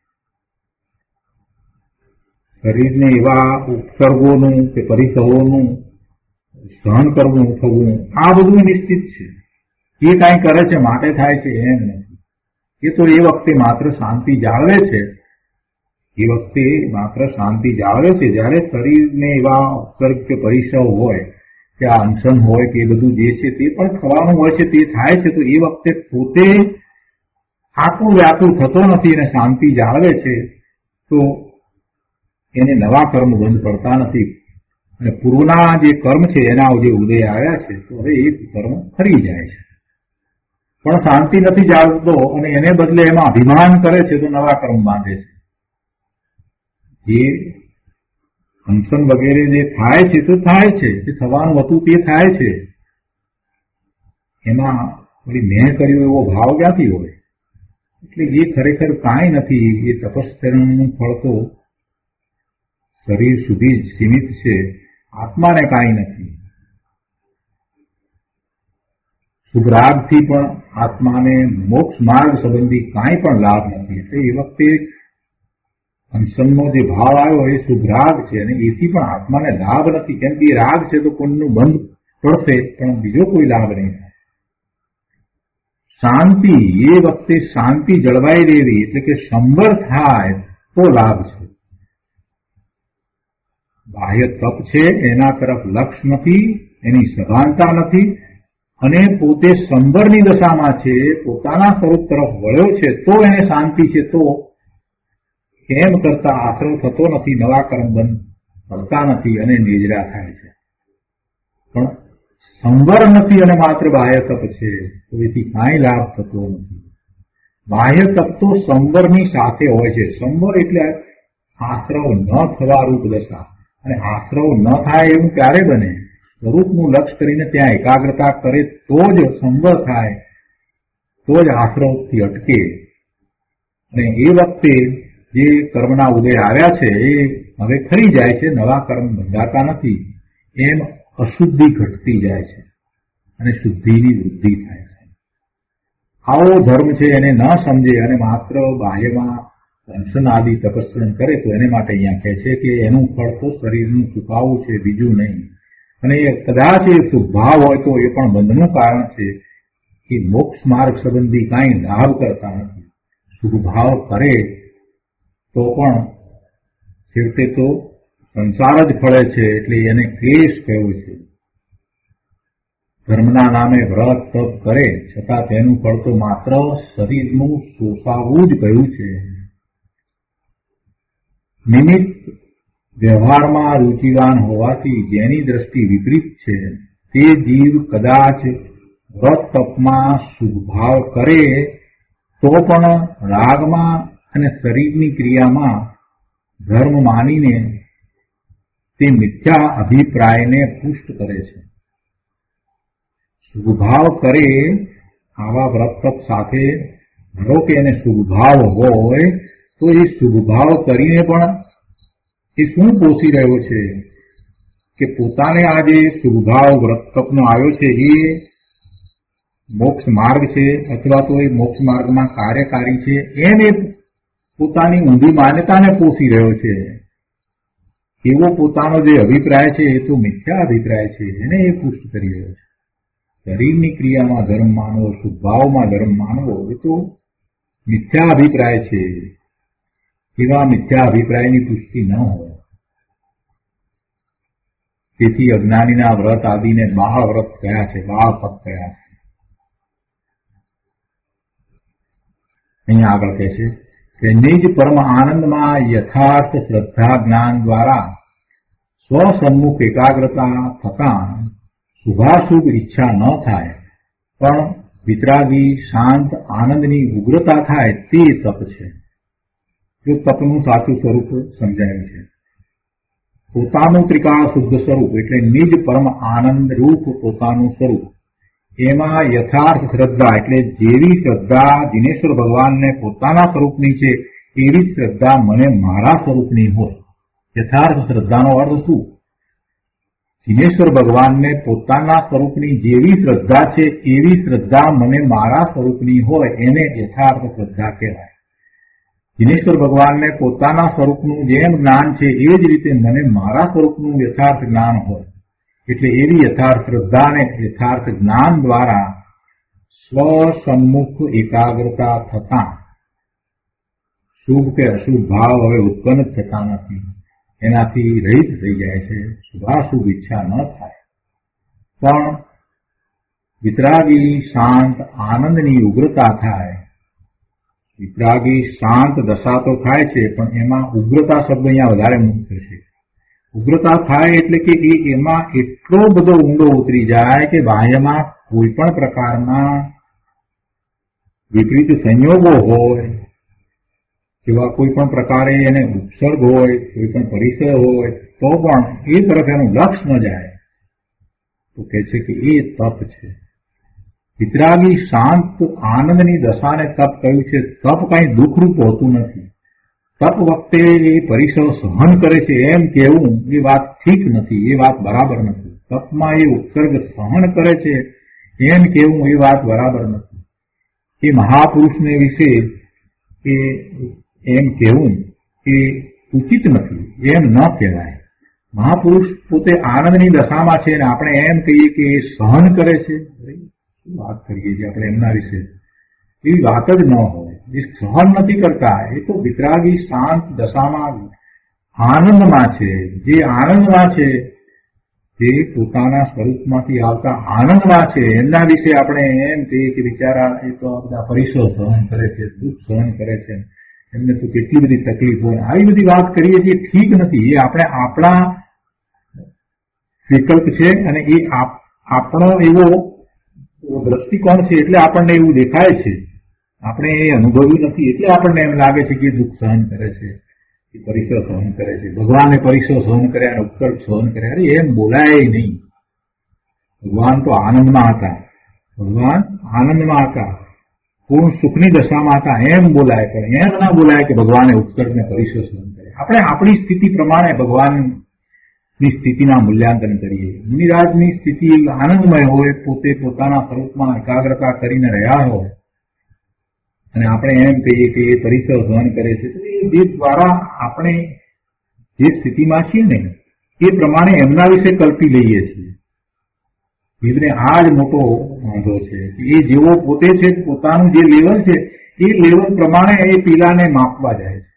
શરીરને એવા ઉપસર્ગોનું કે પરિસરોનું સહન કરવું થવું, આ બધું નિશ્ચિત છે. એ કાંઈ કરે છે માટે થાય છે એમ નથી. એ તો એ વખતે માત્ર શાંતિ જાળવે છે, એ વખતે માત્ર શાંતિ જાળવે છે. જ્યારે શરીરને એવા ઉપસર્ગ કે પરિસર હોય કે આ અનશન હોય કે એ બધું જે છે તે પણ થવાનું હોય છે, તે થાય છે, તો એ વખતે પોતે આકુલ વ્યાકુલ થતો નથી અને શાંતિ જાળવે છે, તો એને નવા કર્મ બંધ પડતા નથી. અને પૂર્વના જે કર્મ છે એના જે ઉદય આવ્યા છે તો હવે એ કર્મ ખરી જાય છે, પણ શાંતિ નથી જાળવતો અને એને બદલે એમાં અભિમાન કરે છે તો નવા કર્મ બાંધે છે. જે ફંક્શન વગેરે જે થાય છે તો થાય છે, જે થવાનું હતું તે થાય છે, એમાં વળી મેં કર્યું એવો ભાવ ક્યાંથી હોય? એટલે એ ખરેખર કાંઈ નથી. એ તપસ્યાનું ફળ તો શરીર સુધી જ સીમિત છે, આત્માને કાંઈ નથી. શુભરાગથી પણ આત્માને મોક્ષ માર્ગ સંબંધી કાંઈ પણ લાભ નથી. એટલે એ વખતે ફંક્શનનો જે ભાવ આવ્યો એ શુભરાગ છે અને એથી પણ આત્માને લાભ નથી, કેમ કે એ રાગ છે તો કોઈનું બંધ પડશે પણ બીજો કોઈ લાભ નહીં થાય. શાંતિ, એ વખતે શાંતિ જળવાઈ રહેવી એટલે કે સંવર થાય તો લાભ છે. બાહ્ય તપ છે એના તરફ લક્ષ નથી, એની સભાનતા નથી અને પોતે સંવરની દશામાં છે, પોતાના સ્વરૂપ તરફ વળ્યો છે તો એને શાંતિ છે. તો એમ કરતા આશ્રવ થતો નથી, નવા કર્મ બંધ પડતા નથી અને નિજરા થાય છે. પણ સંવર નથી અને માત્ર બાહ્ય તપ છે તો એથી કાંઈ લાભ થતો નથી. બાહ્ય તપ તો સંવરની સાથે હોય છે. સંવર એટલે આશ્રવ ન થવા રૂપ દશા, અને આશ્રવ ન થાય એવું ક્યારે બને? સ્વરૂપનું લક્ષ્ય કરીને ત્યાં એકાગ્રતા કરે તો જ સંવર થાય, તો જ આશ્રવથી અટકે. અને એ વખતે જે કર્મના ઉદય આવ્યા છે એ હવે ખરી જાય છે, નવા કર્મ બંધાતા નથી. એમ અશુદ્ધિ ઘટતી જાય છે અને શુદ્ધિની વૃદ્ધિ થાય છે. આવો ધર્મ છે એને ન સમજે અને માત્ર બાહ્યમાં દંશન આદિ તપસ્સન કરે તો એને માટે અહીંયા કહે છે કે એનું ફળ તો શરીરનું સુકાવું છે, બીજું નહીં. અને કદાચ એ શુભાવ હોય તો એ પણ બંધનું કારણ છે કે મોક્ષ માર્ગ સંબંધી કાંઈ લાભ કરતા નથી. શુભભાવ કરે તો પણ છેવટે તો સંસાર જ ફળે છે, એટલે એને ક્લેશ કહેવો છે. ધર્મના નામે વ્રત તપ કરે છતાં તેનું ફળ તો માત્ર શરીરનું શોષાવવું જ કહ્યું છે. નિમિત્ત વ્યવહારમાં રુચિવાન હોવાથી જેની દ્રષ્ટિ વિપરીત છે તે જીવ કદાચ વ્રત તપમાં શુભભાવ કરે તો પણ રાગમાં અને શરીરની ક્રિયામાં ધર્મ માનીને તે મિથ્યા અભિપ્રાયને પુષ્ટ કરે છે. શુભભાવ કરે આવા વ્રત તપ સાથે ધારો કે એને શુભભાવ હોય તો એ શુભભાવ કરીને પણ એ શું પોષી રહ્યો છે કે પોતાને આ જે શુભભાવ વ્રત તપનો આવ્યો છે એ મોક્ષ માર્ગ છે અથવા તો એ મોક્ષ માર્ગમાં કાર્યકારી છે, એમ એ પોતાની ઊંધી માન્યતાને પોષી રહ્યો છે. એવો પોતાનો જે અભિપ્રાય છે એ તો મિથ્યા અભિપ્રાય છે, એને એ પુષ્ટ કરી રહ્યો છે. શરીરની ક્રિયામાં ધર્મ માનવો, શુભભાવમાં ધર્મ માનવો એ તો મિથ્યા અભિપ્રાય છે. એવા મિથ્યા અભિપ્રાયની પુષ્ટિ ન હોય. તેથી અજ્ઞાનીના વ્રત આદિને બાળ વ્રત કયા છે, બાળ તપ કયા છે. અહીંયા આગળ કહે છે કે નિજ પરમ આનંદમાં યથાર્થ શ્રદ્ધા જ્ઞાન દ્વારા સ્વસન્મુખ એકાગ્રતા થતાં શુભાશુભ ઈચ્છા ન થાય પણ વિતરાગી શાંત આનંદની ઉગ્રતા થાય તે તપ છે. જો તપનું સાચું સ્વરૂપ સમજાયું છે. પોતાનું ત્રિકાળ શુદ્ધ સ્વરૂપ એટલે નિજ પરમ આનંદ રૂપ પોતાનું સ્વરૂપ, એમાં યથાર્થ શ્રદ્ધા એટલે જેવી શ્રદ્ધા દિનેશ્વર ભગવાનને પોતાના સ્વરૂપની છે એવી શ્રદ્ધા મને મારા સ્વરૂપની હોય. યથાર્થ શ્રદ્ધાનો અર્થ શું? દિનેશ્વર ભગવાનને પોતાના સ્વરૂપની જેવી શ્રદ્ધા છે એવી શ્રદ્ધા મને મારા સ્વરૂપની હોય એને યથાર્થ શ્રદ્ધા કહેવાય. દિનેશ્વર ભગવાનને પોતાના સ્વરૂપનું જેમ જ્ઞાન છે એ જ રીતે મને મારા સ્વરૂપનું યથાર્થ જ્ઞાન હોય એટલે એવી યથાર્થ શ્રદ્ધા અને યથાર્થ જ્ઞાન દ્વારા સ્વસન્મુખ એકાગ્રતા થતા શુભ કે અશુભ ભાવ હવે ઉત્પન્ન થતા નથી, એનાથી રહિત થઈ જાય છે. શુભાશુભ ઈચ્છા ન થાય પણ વિતરાગી શાંત આનંદની ઉગ્રતા થાય. વિતરાગી શાંત દશા તો થાય છે પણ એમાં ઉગ્રતા શબ્દ અહીંયા વધારે મુખ્ય છે. ઉગ્રતા થાય એટલે કે એમાં એટલો બધો ઊંડો ઉતરી જાય કે બાહ્યમાં કોઈ પણ પ્રકારના વિપરીત સંયોગો હોય, એવા કોઈ પણ પ્રકારે એને ઉપસર્ગ હોય, કોઈ પણ પરિસર હોય, તો પણ એ તરફ એનું લક્ષ ન જાય તો કહે છે કે એ તપ છે. વિતરાગી શાંત આનંદની દશાને તપ કહ્યું છે. તપ કઈ દુઃખરૂપ હોતું નથી. તપ વખતે એ પરિસર સહન કરે છે એમ કહેવું એ વાત ઠીક નથી, એ વાત બરાબર નથી. તપમાં એ ઉપસર્ગ સહન કરે છે એમ કહેવું એ વાત બરાબર નથી. એ મહાપુરુષને વિશે એમ કહેવું એ ઉચિત નથી, એમ ન કહેવાય. મહાપુરુષ પોતે આનંદની દશામાં છે અને આપણે એમ કહીએ કે એ સહન કરે છે. વાત કરીએ છીએ આપણે એમના વિશે, એવી વાત જ ન હોય. એ સહન નથી કરતા, એ તો વિતરાગી શાંત દશામાં આનંદમાં છે. જે આનંદમાં છે, જે પોતાના સ્વરૂપમાંથી આવતા આનંદમાં છે, એમના વિશે આપણે એમ કહીએ કે બિચારા એ તો બધા પરિસર સહન કરે છે, દુઃખ સહન કરે છે, એમને તો કેટલી બધી તકલીફ હોય, આવી બધી વાત કરીએ છીએ ઠીક નથી. એ આપણે આપણા વિકલ્પ છે અને એ આપણો એવો દ્રષ્ટિકોણ છે એટલે આપણને એવું દેખાય છે. આપણે એ અનુભવ્યું નથી એટલે આપણને એમ લાગે છે કે દુઃખ સહન કરે છે, એ પરિસર સહન કરે છે. ભગવાને પરિસર સહન કર્યા અને ઉપકર્ષ સહન કર્યા. અરે એમ બોલાય નહીં. ભગવાન તો આનંદમાં હતા, ભગવાન આનંદમાં હતા, પૂર્ણ સુખની દશામાં હતા એમ બોલાય. પણ એમ ના બોલાય કે ભગવાને ઉપકર્ષને પરિસર સહન કર્યા. આપણે આપણી સ્થિતિ પ્રમાણે ભગવાનની સ્થિતિના મૂલ્યાંકન કરીએ. મુનિરાજની સ્થિતિ આનંદમય હોય, પોતે પોતાના સ્વરૂપમાં એકાગ્રતા કરીને રહ્યા હોય અને આપણે એમ કહીએ કે એ પરિસર સહન કરે છે, તો એ જે દ્વારા આપણે જે સ્થિતિમાં છીએ ને એ પ્રમાણે એમના વિશે કલ્પી લઈએ છીએ. એમને આ જ મોટો વાંધો છે કે એ જેવો પોતે છે, પોતાનું જે લેવલ છે એ લેવલ પ્રમાણે એ પીલાને માપવા જાય છે.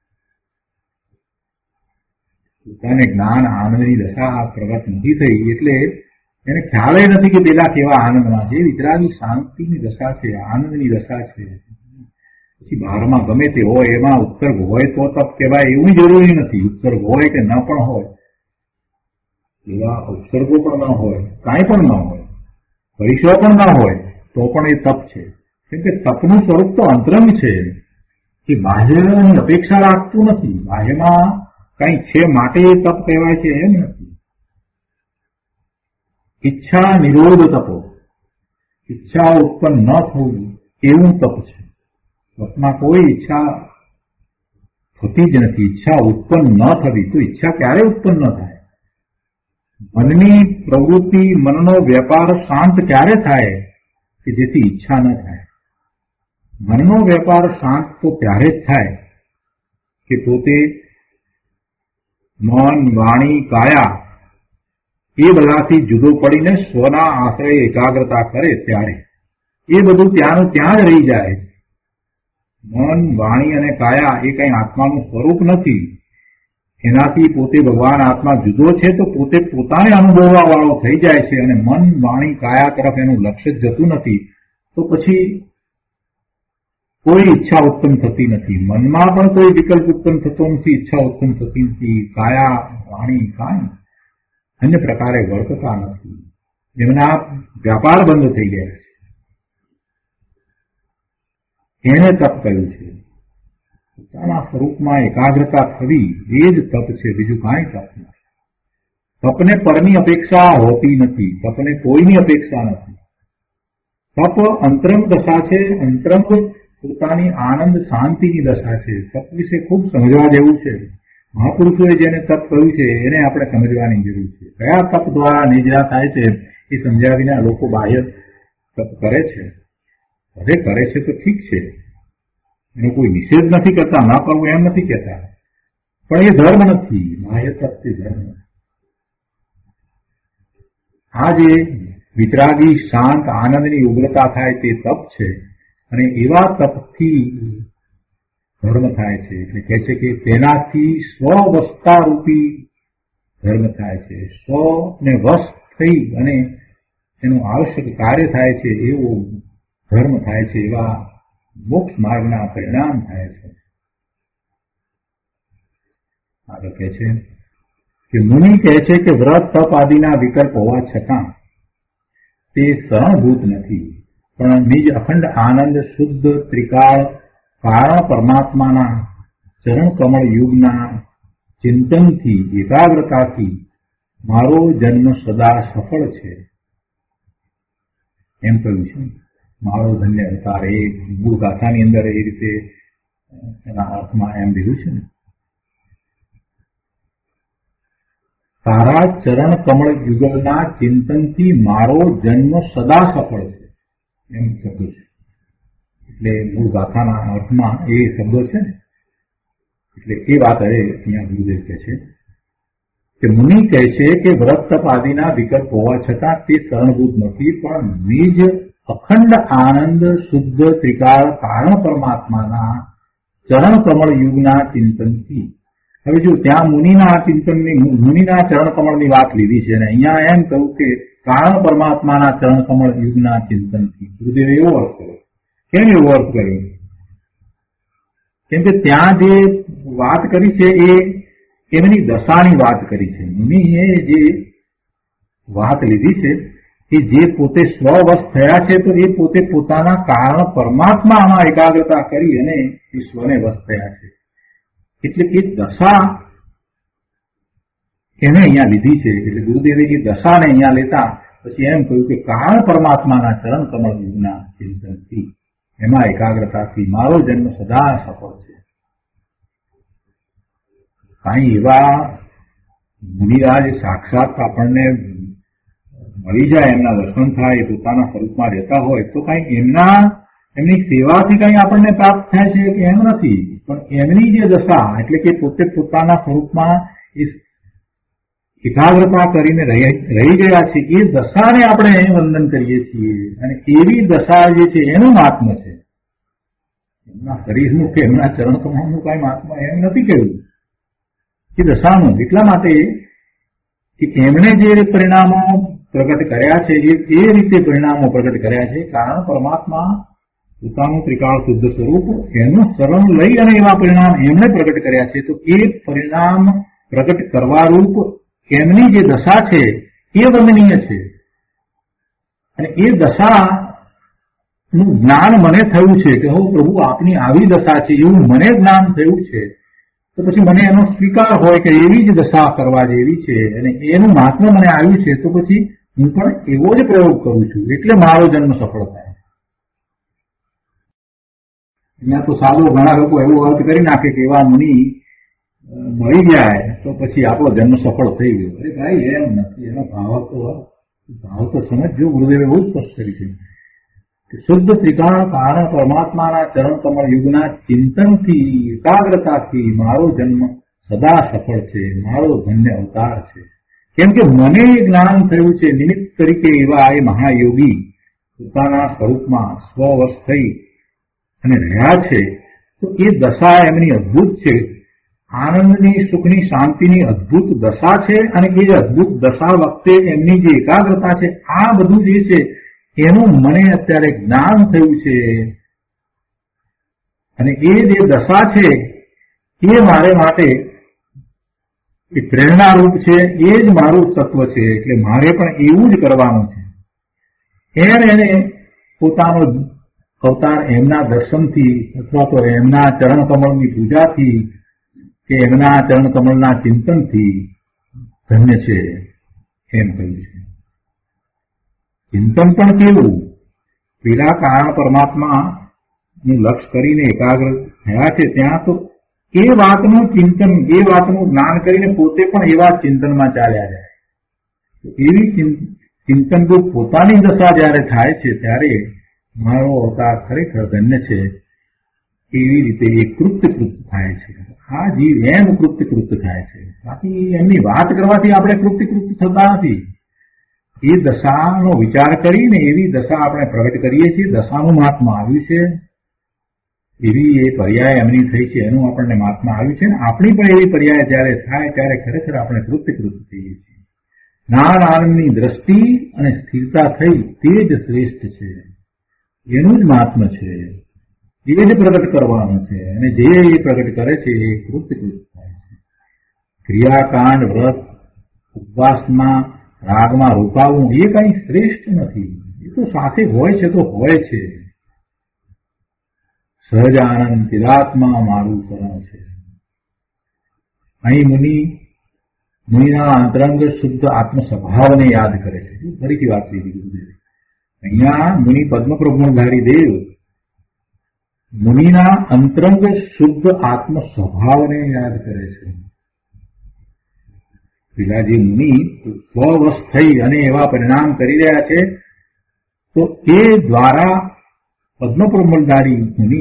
પોતાને જ્ઞાન આનંદની દશા પ્રગટ નથી થઈ એટલે એને ખ્યાલ નથી કે પેલા કેવા આનંદમાં છે. વિતરાગી શાંતિની દશા છે, આનંદની દશા છે. પછી બહારમાં ગમે તે હોય એમાં ઉત્સર્ગ હોય તો તપ કહેવાય એવું જરૂરી નથી. ઉત્સર્ગ હોય કે ન પણ હોય, એવા ઉત્સર્ગો પણ ન હોય, કાંઈ પણ ન હોય, પરિસર પણ ન હોય તો પણ એ તપ છે. કેમ કે તપનું સ્વરૂપ તો અંતરંગ છે, એ બાહ્યની અપેક્ષા રાખતું નથી. બાહ્યમાં કઈ છે માટે એ તપ કહેવાય છે એમ નથી. ઈચ્છા નિરોધ તપો, ઈચ્છા ઉત્પન્ન ન થવું એવું તપ છે. તપમાં કોઈ ઈચ્છા થતી જ નથી. ઈચ્છા ઉત્પન્ન ન થવી, તો ઈચ્છા ક્યારે ઉત્પન્ન ન થાય? મનની પ્રવૃત્તિ, મનનો વેપાર શાંત ક્યારે થાય કે જેથી ઈચ્છા ન થાય? મનનો વેપાર શાંત તો ત્યારે જ થાય કે પોતે મન, વાણી, કાયા એ બધાથી જુદો પડીને સ્વના આશ્રય એકાગ્રતા કરે ત્યારે. એ બધું ત્યાંનું ત્યાં જ રહી જાય. મન, વાણી અને કાયા એ કઈ આત્માનું સ્વરૂપ નથી. એનાથી પોતે ભગવાન આત્મા જુદો છે તો પોતે પોતાને અનુભવવા વાળો થઈ જાય છે અને મન, વાણી, કાયા તરફ એનું લક્ષ્ય જતું નથી. તો પછી કોઈ ઈચ્છા ઉત્પન્ન થતી નથી. મનમાં પણ કોઈ વિકલ્પ ઉત્પન્ન થતો નથી, ઈચ્છા ઉત્પન્ન થતી નથી. કાયા, વાણી, કાંઈ અન્ય પ્રકારે વર્તતા નથી. એમના વ્યાપાર બંધ થઈ ગયા છે. એને તપ કહ્યું છે. પોતાના સ્વરૂપમાં એકાગ્રતા થવી એ જ તપ છે, બીજું કાંઈ તપ નથી. તપને પરની અપેક્ષા હોતી નથી, તપને કોઈની અપેક્ષા નથી. તપ અંતરંગ દશા છે, અંતરંગ પોતાની આનંદ શાંતિની દશા છે. તપ વિશે ખૂબ સમજવા જેવું છે. મહાપુરુષોએ જેને તપ કહ્યું છે એને આપણે સમજવાની જરૂર છે. કયા તપ દ્વારા નિજરા થાય છે એ સમજ્યા વિના લોકો બાહ્ય તપ કરે છે. હવે કરે છે તો ઠીક છે, એનો કોઈ નિષેધ નથી કરતા, ના કરવું એમ નથી કહેતા, પણ એ ધર્મ નથી. બાહ્ય તપ તે ધર્મ નથી. આ જે વિતરાગી શાંત આનંદની ઉગ્રતા થાય તે તપ છે અને એવા તપથી ધર્મ થાય છે. એટલે કહે છે કે તેનાથી સ્વવસ્થા રૂપી ધર્મ થાય છે. સ્વને વશ થઈ અને એનું આવશ્યક કાર્ય થાય છે એવો ધર્મ થાય છે. એવા મોક્ષ માર્ગના પરિણામ થાય છે. આગળ કહે છે કે મુનિ કહે છે કે વ્રત તપ આદિના વિકલ્પ હોવા છતાં તે શરણભૂત નથી, પણ નિજ અખંડ આનંદ શુદ્ધ ત્રિકાળ કારણ પરમાત્માના ચરણ કમળ યુગના ચિંતનથી એકાગ્રતાથી મારો જન્મ સદા સફળ છે એમ કહ્યું છે. મારો ધન્ય અવતાર એ મૂળ ગાથાની અંદર એ રીતે એના અર્થમાં એમ લીધું છે ને, તારા ચરણ કમળ યુગલના ચિંતનથી મારો જન્મ સદા સફળ છે એમ શબ્દ છે. એટલે મૂળ ગાથાના અર્થમાં એ શબ્દો છે ને, એટલે એ વાત હવે અહીંયા ગુરુદેવ કહે છે કે મુનિ કહે છે કે વ્રત તપ આદિના વિકલ્પ હોવા છતાં તે શરણભૂત નથી, પણ નિજ અખંડ આનંદ શુદ્ધ ત્રિકાળ કારણ પરમાત્માના ચરણ કમળ યુગના ચિંતનથી. હવે જો ત્યાં મુનિના ચરણ કમળની વાત લીધી છે અને અહીંયા એમ કહ્યું કે કારણ પરમાત્માના ચરણ કમળ યુગના ચિંતનથી. ગુરુદેવે એવો અર્થ કર્યો. કેમ એવો અર્થ કર્યો? કેમ કે ત્યાં જે વાત કરી છે એ એમની દશાની વાત કરી છે. મુનિએ જે વાત લીધી છે કે જે પોતે સ્વવશ થયા છે, તો એ પોતે પોતાના કારણ પરમાત્મામાં એકાગ્રતા કરી અને એ સ્વને વશ થયા છે. એટલે એ દશા એને અહીંયા લીધી છે. એટલે ગુરુદેવે એ દશાને અહીંયા લેતા પછી એમ કહ્યું કે કારણ પરમાત્માના ચરણ કમળ યુગના ચિંતનથી એમાં એકાગ્રતાથી મારો જન્મ સદા સફળ છે. કાંઈ એવા મુનિરાજ સાક્ષાત આપણને મળી જાય, એમના દર્શન થાય, પોતાના સ્વરૂપમાં રહેતા હોય તો કાંઈ એમની સેવાથી કંઈ આપણને પ્રાપ્ત થાય છે કે એમ નથી, પણ એમની જે દશા એટલે કે પોતે પોતાના સ્વરૂપમાં એકાગ્રતા કરીને રહી ગયા છે એ દશાને આપણે વંદન કરીએ છીએ. અને એવી દશા જે છે એનું મહાત્મ્ય છે. એમના શરીરનું કે એમના ચરણ કમળનું કાંઈ મહાત્મ્ય એમ નથી કહ્યું એ દશાનું. એટલા માટે કે એમણે જે પરિણામો પ્રગટ કર્યા છે એ રીતે પરિણામો પ્રગટ કર્યા છે. કારણ પરમાત્મા પોતાનું ત્રિકાળ શુદ્ધ સ્વરૂપ એનું શરણ લઈ અને એવા પરિણામ એમણે પ્રગટ કર્યા છે. તો એ પરિણામ પ્રગટ કરવા રૂપ એમની જે દશા છે એ વંદનીય છે. અને એ દશાનું જ્ઞાન મને થયું છે કે હો પ્રભુ આપની આવી દશા છે એવું મને જ્ઞાન થયું છે, તો પછી મને એનો સ્વીકાર હોય કે એવી જ દશા કરવા જેવી છે અને એનું મહાત્મ્ય મને આવ્યું છે, તો પછી હું પણ એવો જ પ્રયોગ કરું છું એટલે મારો જન્મ સફળ થાય. અહીંયા તો સાદો ઘણા લોકો એવો અર્થ કરી નાખે કે એવા મુનિ મળી જાય તો પછી આપણો જન્મ સફળ થઈ ગયો. અરે ભાઈ એમ નથી. એનો ભાવ તો સમજજો. ગુરુદેવે બહુ સ્પષ્ટ કરી છે કે શુદ્ધ ત્રિકાળ કારણ પરમાત્માના ચરણ કમળ યુગના ચિંતનથી એકાગ્રતાથી મારો જન્મ સદા સફળ છે, મારો ધન્ય અવતાર છે. કેમ કે મને જ્ઞાન થયું છે નિમિત્ત તરીકે એવા એ મહાયોગી પોતાના સ્વરૂપમાં સ્વવશ થઈ અને રહ્યા છે. તો એ દશા એમની અદ્ભુત છે. આનંદની સુખની શાંતિની અદ્ભુત દશા છે. અને એ અદ્ભુત દશા વખતે એમની જે એકાગ્રતા છે આ બધું જે છે એનું મને અત્યારે જ્ઞાન થયું છે. અને એ જે દશા છે એ મારે માટે એ પ્રેરણારૂપ છે. એ જ મારું તત્વ છે. એટલે મારે પણ એવું જ કરવાનું છે. એને પોતાનો અવતાર એમના દર્શનથી અથવા તો એમના ચરણ કમળની પૂજાથી કે એમના ચરણ કમળના ચિંતનથી ધન્ય છે એમ કહ્યું છે. ચિંતન પણ કેવું? પેલા કારણ પરમાત્માનું લક્ષ્ય કરીને એકાગ્ર થયા છે ત્યાં તો એ વાતનું ચિંતન, એ વાતનું જ્ઞાન કરીને પોતે પણ એવા ચિંતનમાં ચાલ્યા જાય. એવી ચિંતનરૂપ પોતાની દશા જયારે થાય છે ત્યારે મારો અવતાર ખરેખર ધન્ય છે એવી રીતે એ કૃત્યકૃત થાય છે. આ જીવ એમ કૃત્યકૃત થાય છે. બાકી એમની વાત કરવાથી આપણે કૃત્યકૃત થતા નથી. એ દશાનો વિચાર કરીને એવી દશા આપણે પ્રગટ કરીએ છીએ. દશાનું મહાત્મા આવ્યું છે, એવી એ પર્યાય એમની થઈ છે એનું આપણને મહાત્મા આવ્યું છે. ને આપણી પણ એવી પર્યાય જયારે થાય ત્યારે ખરેખર આપણે કૃત્યકૃત થઈએ છીએ. જ્ઞાન આનંદની દ્રષ્ટિ અને સ્થિરતા થઈ તે જ શ્રેષ્ઠ છે. એનું જ મહાત્મા છે. એ જ પ્રગટ કરવાનું છે. અને જે એ પ્રગટ કરે છે એ કૃત્યકૃત થાય છે. ક્રિયાકાંડ વ્રત ઉપવાસમાં રાગમાં રોકાવું એ કંઈ શ્રેષ્ઠ નથી. એ તો સાથે હોય છે તો હોય છે. સહજાનંદ ચિદાત્મા મારું શરણ છે. અહીં મુનિના અંતરંગ શુદ્ધ આત્મ સ્વભાવને યાદ કરે છે. ફરીથી વાત લીધી ગુરુદેવે. અહીંયા મુનિ પદ્મપ્રભુધારી દેવ મુનિના અંતરંગ શુદ્ધ આત્મ સ્વભાવને યાદ કરે છે. પેલા જે મુનિ સ્વવશ થઈ અને એવા પરિણામ કરી રહ્યા છે, તો એ દ્વારા પદ્મપ્રમલધારી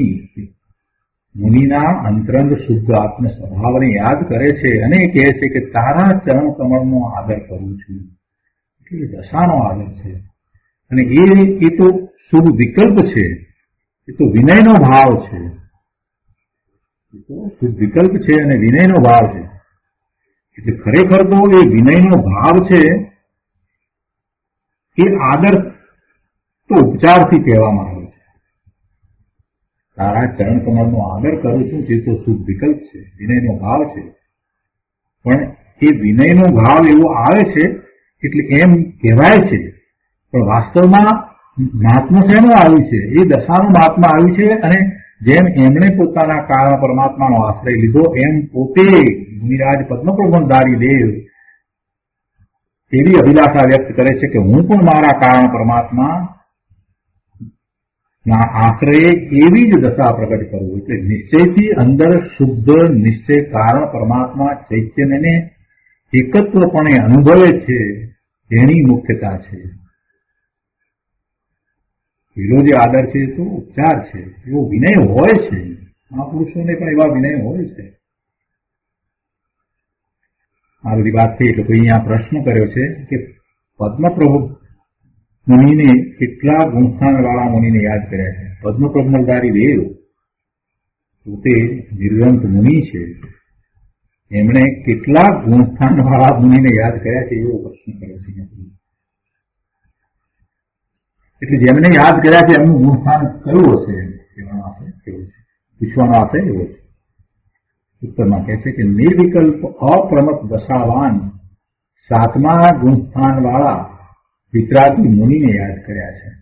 મુનિના અંતરંગ શુદ્ધ આત્મ સ્વભાવને યાદ કરે છે અને કહે છે કે તારા ચરણ કમળનો આદર કરું છું. એટલે દશાનો આદર છે. અને એ તો શુભ વિકલ્પ છે. એ તો વિનયનો ભાવ છે. એ તો શુભ વિકલ્પ છે અને વિનયનો ભાવ છે. એટલે ખરેખર તો એ વિનયનો ભાવ છે એ આદર તો ઉપચારથી કહેવામાં આવે છે. તારા ચરણ કમળનો આદર કરું છું તે તો શુભ વિકલ્પ છે, વિનયનો ભાવ છે. પણ એ વિનયનો ભાવ એવો આવે છે એટલે એમ કહેવાય છે, પણ વાસ્તવમાં મહાત્મા શેનું આવ્યું છે? એ દશાનું મહાત્મા આવ્યું છે. અને જેમ એમણે પોતાના કારણ પરમાત્માનો આશ્રય લીધો એમ પોતે મુનિરાજ પદ્મપ્રબંધારી દેવ એવી અભિલાષા વ્યક્ત કરે છે કે હું પણ મારા કારણ પરમાત્મા ના આશ્રયે એવી જ દશા પ્રગટ કરું. એટલે નિશ્ચયથી અંદર શુદ્ધ નિશ્ચય કારણ પરમાત્મા ચૈતન્યને એકત્વપણે અનુભવે છે તેની મુખ્યતા છે. પેલો જે આદર છે તો ઉપચાર છે, એવો વિનય હોય છે. મહાપુરુષોને પણ એવા વિનય હોય છે. આ બધી વાત થઈ એટલે કોઈ અહીંયા પ્રશ્ન કર્યો છે કે પદ્મપ્રભુ મુનિને કેટલા ગુણસ્થાનવાળા મુનિને યાદ કર્યા છે. પદ્મપ્રભુધારી દેવ પોતે નિર્ગ્રંથ મુનિ છે, એમણે કેટલા ગુણસ્થાનવાળા મુનિને યાદ કર્યા છે એવો પ્રશ્ન કર્યો છે. એટલે જેમને યાદ કર્યા છે એમનું ગુણસ્થાન કયું હશે પૂછવાનો આશય એવો છે. ઉત્તરમાં કહે છે કે નિર્વિકલ્પ અપ્રમત દશાવાન સાતમા ગુણસ્થાનવાળા વિતરાગી મુનિને યાદ કર્યા છે.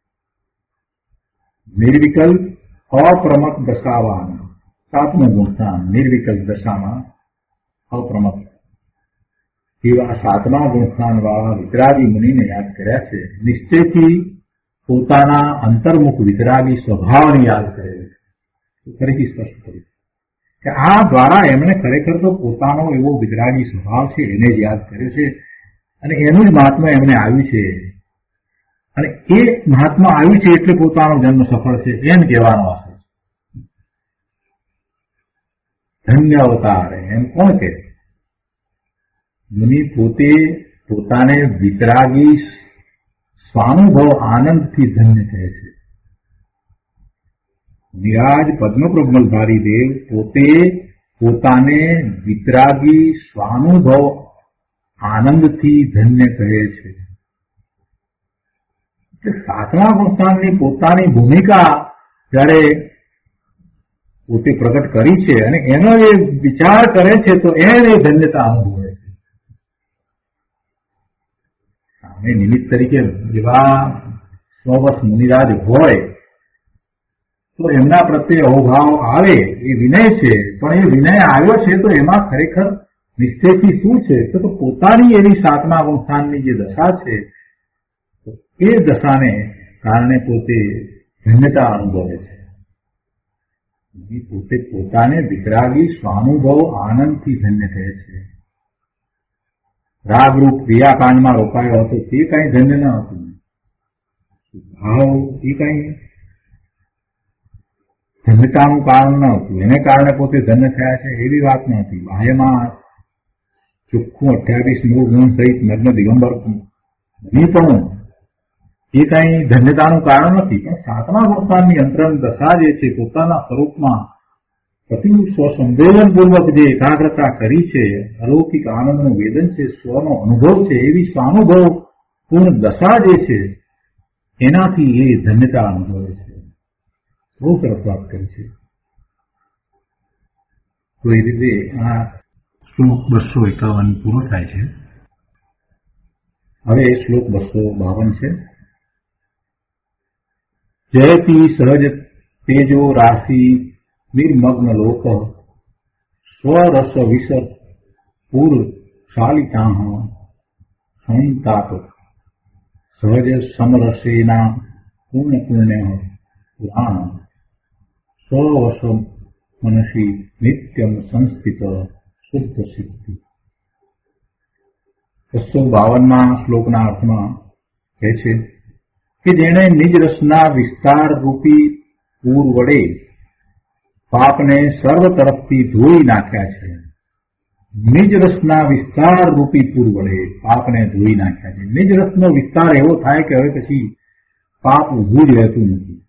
નિર્વિકલ્પ અપ્રમત દશાવાન સાતમું ગુણસ્થાન નિર્વિકલ્પ દશામાં અપ્રમત એવા સાતમા ગુણસ્થાનવાળા વિતરાગી મુનિને યાદ કર્યા છે. નિશ્ચયથી પોતાના અંતર્મુખ વિતરાગી સ્વભાવને યાદ કરે છે. ફરીથી સ્પષ્ટ કર્યું કે આ દ્વારા એમણે ખરેખર તો પોતાનો એવો વિતરાગી સ્વભાવ છે એને જ યાદ કર્યો છે અને એનું જ મહાત્મા એમને આવ્યું છે. અને એ મહાત્મા આવ્યું છે એટલે પોતાનો જન્મ સફળ છે એમ કહેવાનો આશય છે. ધન્ય અવતાર એમ કોણ કહે? મુનિ પોતે પોતાને વિતરાગી સ્વાનુભવ આનંદથી ધન્ય કહે છે. નિરાજ પદ્મપ્રબંધારી દેવ પોતે પોતાને વિતરાગી સ્વાનુભવ આનંદથી ધન્ય કહે છે. સાતમા ગુણસ્થાનની પોતાની ભૂમિકા જયારે પોતે પ્રગટ કરી છે અને એનો એ વિચાર કરે છે તો એને ધન્યતા અનુભવે છે. સામે નિમિત્ત તરીકે જેવા સ્વવશ મુનિરાજ હોય તો એમના પ્રત્યે અહોભાવ આવે એ વિનય છે. પણ એ વિનય આવ્યો છે તો એમાં ખરેખર નિશ્ચયથી શું છે તો પોતાની એવી સાતમા ગુણસ્થાનની જે દશા છે એ દશાને કારણે પોતે ધન્યતા અનુભવે છે. પોતે પોતાને વિતરાગી સ્વાનુભવ આનંદથી ધન્ય કહે છે. રાગરૂપ ક્રિયાકાંડમાં રોકાયો હતો તે કઈ ધન્ય ન હતું. ભાવ એ કઈ ધન્યતાનું કારણ ન હતું. એને કારણે પોતે ધન્ય થયા છે એવી વાત ન હતી. બાહ્યમાં ચોખ્ખું 28 મૂળ ગુણ સહિત નગ્ન દિગંબર પણ એ કઈ ધન્યતાનું કારણ નથી. પણ સાતમા ગુણસ્થાનની અંતરંગ દશા જે છે પોતાના સ્વરૂપમાં પ્રતિ સ્વસંવેદનપૂર્વક જે એકાગ્રતા કરી છે, અલૌકિક આનંદનું વેદન છે, સ્વનો અનુભવ છે, એવી સ્વાનુભવ પૂર્ણ દશા જે છે એનાથી એ ધન્યતા અનુભવે છે. બહુ સરસ વાત કરી છે. તો એ રીતે આ શ્લોક 251 પૂરો થાય છે. હવે શ્લોક 252 છે. જયતિ સહજ તેજો રાશિ નિર્મગ્ન લોક સ્વરસ વિસર પૂર શાલિતા સંતાપ સહજ સમરસેના પૂર્ણ પુણ્ય પુરાણ સ્વવશ મનસી નિત્યમ સંસ્થિત શુદ્ધ સિદ્ધિ. 252માં શ્લોકના અર્થમાં કહે છે કે જેણે નિજ રસના વિસ્તાર રૂપી પૂર વડે પાપને સર્વ તરફથી ધોઈ નાખ્યા છે. નિજ રસના વિસ્તાર રૂપી પૂર વડે પાપને ધોઈ નાખ્યા છે. નિજ રસનો વિસ્તાર એવો થાય કે હવે પછી પાપ ઊભું જ રહેતું નથી.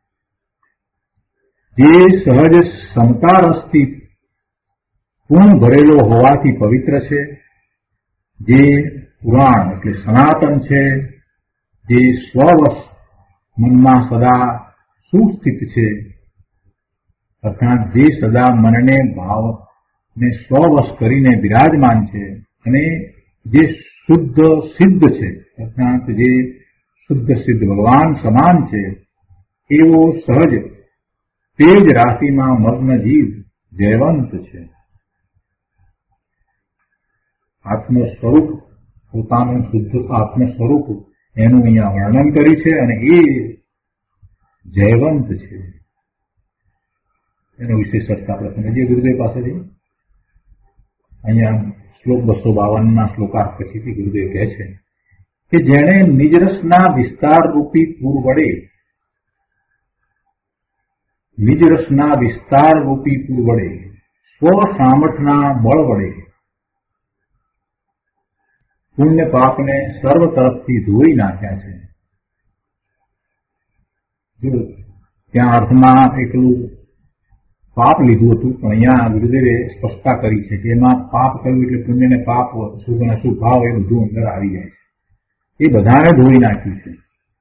જે સહજ સમતા રસથી પૂર્ણ ભરેલો હોવાથી પવિત્ર છે, જે પુરાણ એટલે સનાતન છે, જે સ્વવશ મનમાં સદા સુસ્થિત છે, અર્થાત જે સદા મનને ભાવને સ્વવશ કરીને બિરાજમાન છે, અને જે શુદ્ધ સિદ્ધ છે, અર્થાત જે શુદ્ધ સિદ્ધ ભગવાન સમાન છે, એવો સહજ તેજ રાશિમાં મગ્ન જીવ જયવંત છે. આત્મ સ્વરૂપ, પોતાનું શુદ્ધ આત્મ સ્વરૂપ એનું અહીંયા વર્ણન કર્યું છે, અને એ જયવંત છે. એનો વિશેષ અર્થ આપણે સમજીએ ગુરુદેવ પાસેથી. અહીંયા શ્લોક 252ના શ્લોકાર્થ પછીથી ગુરુદેવ કહે છે કે જેણે નિજરસના વિસ્તાર રૂપી પૂર વડે નિજરસના વિસ્તાર રૂપી પૂર વડે સ્વ સામર્થના બળ વડે પુણ્ય પાપને સર્વ તરફથી ધોઈ નાખ્યા છે. જો ત્યાં અર્થમાં એકલું પાપ લીધું હતું, પણ અહીંયા ગુરુદેવે સ્પષ્ટતા કરી છે કે એમાં પાપ કર્યું એટલે પુણ્ય ને પાપ, શુભ અને અશુભ ભાવ એ બધું અંદર આવી જાય છે. એ બધાને ધોઈ નાખ્યું છે.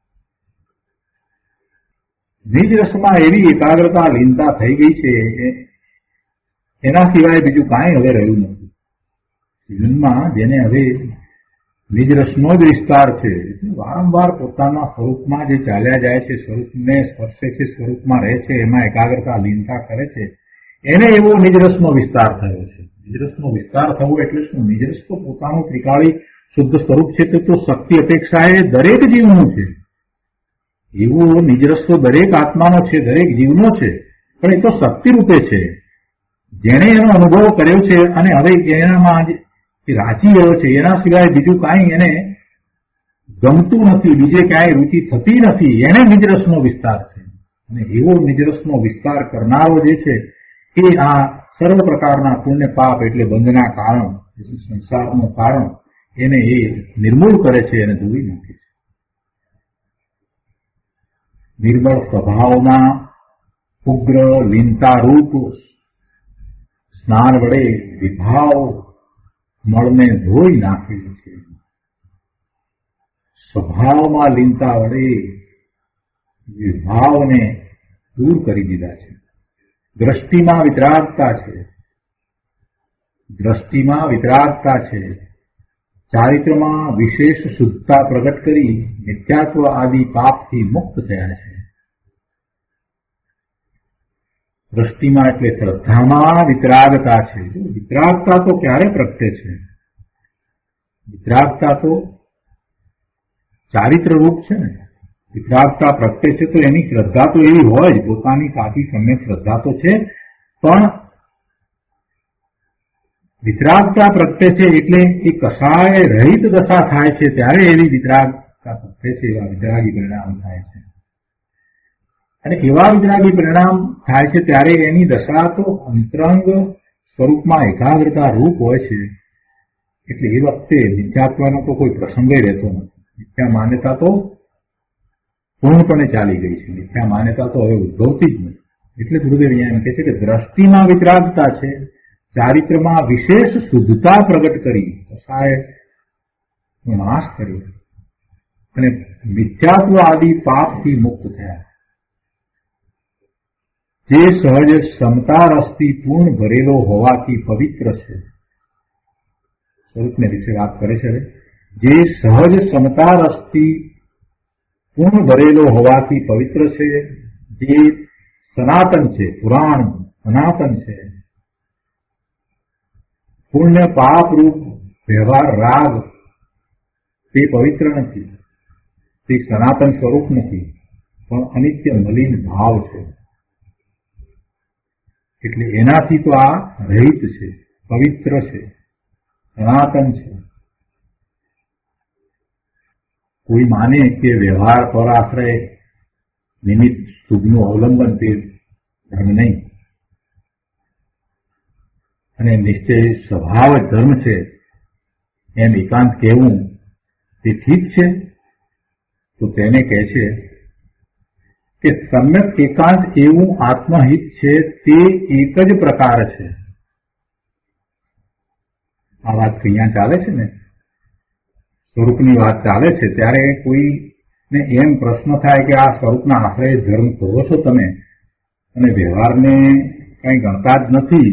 નિજ રસમાં એવી એકાગ્રતા લીનતા થઈ ગઈ છે, એના સિવાય બીજું કાંઈ હવે રહ્યું નથી. જીવનમાં જેને હવે નિજ રસનો જ વિસ્તાર છે, વારંવાર પોતાના સ્વરૂપમાં જે ચાલ્યા જાય છે, સ્વરૂપને સ્પર્શે છે, સ્વરૂપમાં રહે છે, એમાં એકાગ્રતા લીનતા કરે છે, એને એવો નિજ રસનો વિસ્તાર થયો છે. નિજ રસનો વિસ્તાર થવો એટલે શું? નિજ રસ તો પોતાનું ત્રિકાળી શુદ્ધ સ્વરૂપ છે, તે તો શક્તિ અપેક્ષાએ દરેક જીવનું છે. એવો નિજ રસ તો દરેક આત્માનો છે, દરેક જીવનો છે, પણ એ તો શક્તિ રૂપે છે. જેણે એનો અનુભવ કર્યો છે અને હવે એનામાં રાચી ગયો છે, એના સિવાય બીજું કાંઈ એને ગમતું નથી, બીજે ક્યાંય રુચિ થતી નથી, એને નિજરસનો વિસ્તાર છે. અને એવો નિજરસનો વિસ્તાર કરનારો જે છે એ આ સર્વ પ્રકારના પુણ્ય પાપ એટલે બંધના કારણ, સંસારનું કારણ, એને એ નિર્મૂળ કરે છે અને ધોઈ નાખે છે. નિર્મળ સ્વભાવમાં ઉગ્ર લીનતારૂપ સ્નાન વડે વિભાવ મળને ધોઈ નાખેલું છે. સ્વભાવમાં લીનતા વડે વિભાવને દૂર કરી દીધા છે. દ્રષ્ટિમાં વિતરાગતા છે, દ્રષ્ટિમાં વિતરાગતા છે. ચારિત્રમાં વિશેષ શુદ્ધતા પ્રગટ કરી મિથ્યાત્વ આદિ પાપથી મુક્ત થયા છે. દ્રષ્ટિમાં એટલે શ્રદ્ધામાં વિતરાગતા છે. વિતરાગતા તો ક્યારે પ્રગટે છે? વિતરાગતા તો ચારિત્ર રૂપ છે ને. વિતરાગતા પ્રગટે છે તો એની શ્રદ્ધા તો એવી હોય જ, પોતાની સાચી સમ્યક શ્રદ્ધા તો છે, પણ વિતરાગતા પ્રગટે છે એટલે એ કશાય રહિત દશા થાય છે ત્યારે એવી વિતરાગતા પ્રગટે છે, એવા વિતરાગી પરિણામ થાય છે. અને એવા વિતરાગી પરિણામ થાય છે ત્યારે એની દશા તો અંતરંગ સ્વરૂપમાં એકાગ્રતા રૂપ હોય છે. એટલે એ વખતે મિથ્યાત્વનો તો કોઈ પ્રસંગ રહેતો નથી. મિથ્યા માન્યતા તો પૂર્ણપણે ચાલી ગઈ છે. મિથ્યા માન્યતા તો હવે ઉદ્ભવતી જ નથી. એટલે ગુરુદેવ અહીંયા એમ કહે છે કે દ્રષ્ટિમાં વિતરાગતા છે, ચારિત્રમાં વિશેષ શુદ્ધતા પ્રગટ કરી, કસાયનો નાશ કર્યો અને મિથ્યાત્વ આદિ પાપથી મુક્ત થયા. જે સહજ સમતા રસથી પૂર્ણ ભરેલો હોવાથી પવિત્ર છે. સ્વરૂપને વિશે વાત કરે છે. જે સહજ સમતા રસથી પૂર્ણ ભરેલો હોવાથી પવિત્ર છે, જે સનાતન છે, પુરાણ સનાતન છે. પુણ્ય પાપ રૂપ વ્યવહાર રાગ તે પવિત્ર નથી, તે સનાતન સ્વરૂપ નથી, પણ અનિત્ય મલિન ભાવ છે. એટલે એનાથી તો આ રહિત છે, પવિત્ર છે, સનાતન છે. કોઈ માને કે વ્યવહાર પર આશ્રય નિમિત્ત શુભનું અવલંબન તે ધર્મ નહીં, અને નિશ્ચય સ્વભાવ જ ધર્મ છે એમ એકાંત કહેવું તે ઠીક છે, તો તેને કહે છે કે સમ્યક એકાંત એવું આત્મહિત છે તે એક જ પ્રકાર છે. આ વાત અહીંયા ચાલે છે ને, સ્વરૂપની વાત ચાલે છે, ત્યારે કોઈને એમ પ્રશ્ન થાય કે આ સ્વરૂપના આશ્રય ધર્મ કહો છો તમે, અને વ્યવહારને કંઈ ગણતા જ નથી,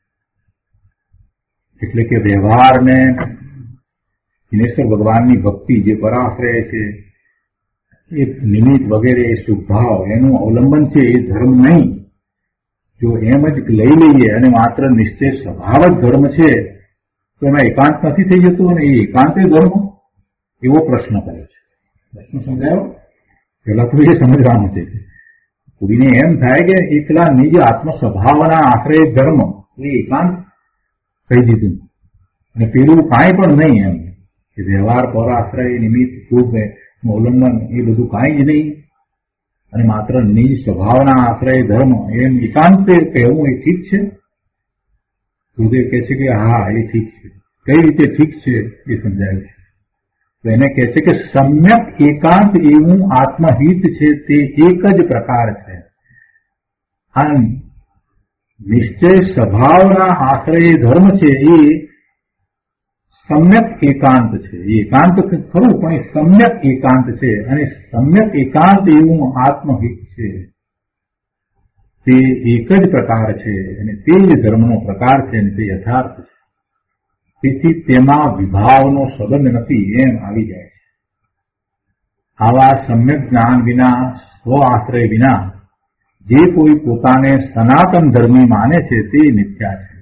એટલે કે વ્યવહારને દિનેશ્વર ભગવાનની ભક્તિ જે પરાશ્રય છે, એ નિમિત્ત વગેરે શુભભાવ એનું અવલંબન છે, એ ધર્મ નહીં. જો એમ જ લઈ લઈએ અને માત્ર નિશ્ચય સ્વભાવ જ ધર્મ છે, તો એમાં એકાંત નથી થઈ જતું, અને એ એકાંત ધર્મ એવો પ્રશ્ન કરે છે. પ્રશ્ન સમજાયો? પેલા તો એ સમજવાનું છે. કોઈને એમ થાય કે એકલા નિજ આત્મ સ્વભાવના આશ્રય ધર્મ એ એકાંત કહી દીધું, અને પેલું કાંઈ પણ નહીં, એમ કે વ્યવહાર પર આશ્રય નિમિત્ત શુભ અવલંબન એ બધું કાંઈ જ નહીં, અને માત્ર નિજ સ્વભાવના આશ્રય ધર્મ એમ એકાંતે કહેવું એ ઠીક છે? ગુરુદેવ કહે છે કે હા, એ ઠીક છે. કઈ રીતે ઠીક છે એ સમજાય છે. તો એને કહે છે કે સમ્યક એકાંત એવું આત્મહિત છે તે એક જ પ્રકાર છે. આ નિશ્ચય સ્વભાવના આશ્રય ધર્મ છે એ સમ્યક એકાંત છે. એ એકાંત ખરું, પણ એ સમ્યક એકાંત છે, અને સમ્યક એકાંત એવું આત્મહિત છે તે એક જ પ્રકાર છે, અને તે જ ધર્મનો પ્રકાર છે, અને તે યથાર્થ છે. તેથી તેમાં વિભાવનો સંબંધ નથી એમ આવી જાય છે. આવા સમ્યક જ્ઞાન વિના, સ્વ આશ્રય વિના જે કોઈ પોતાને સનાતન ધર્મી માને છે તે મિથ્યા છે.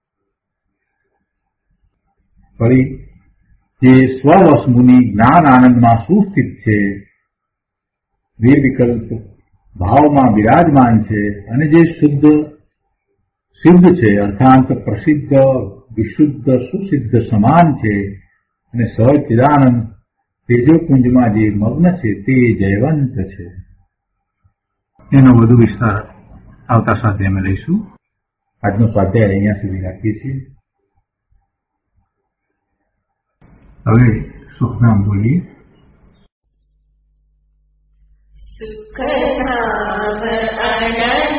ફરી જે સ્વવસ્મુની જ્ઞાન આનંદમાં સુસ્થિત છે, નિર્વિકલ્પ ભાવમાં બિરાજમાન છે, અને જે સિદ્ધ છે, અર્થાંત પ્રસિદ્ધ, વિશુદ્ધ, સુસિદ્ધ સમાન છે, અને સચ્ચિદાનંદ તેજોપુંજમાં જે મગ્ન છે તે જયવંત છે. એનો વધુ વિસ્તાર આવતા સ્વાધ્યાયમાં લઈશું. આજનો સ્વાધ્યાય અહીંયા સુધી રાખીએ છીએ. હવે સુખનામ બોલીએ. સુખનામ અનંત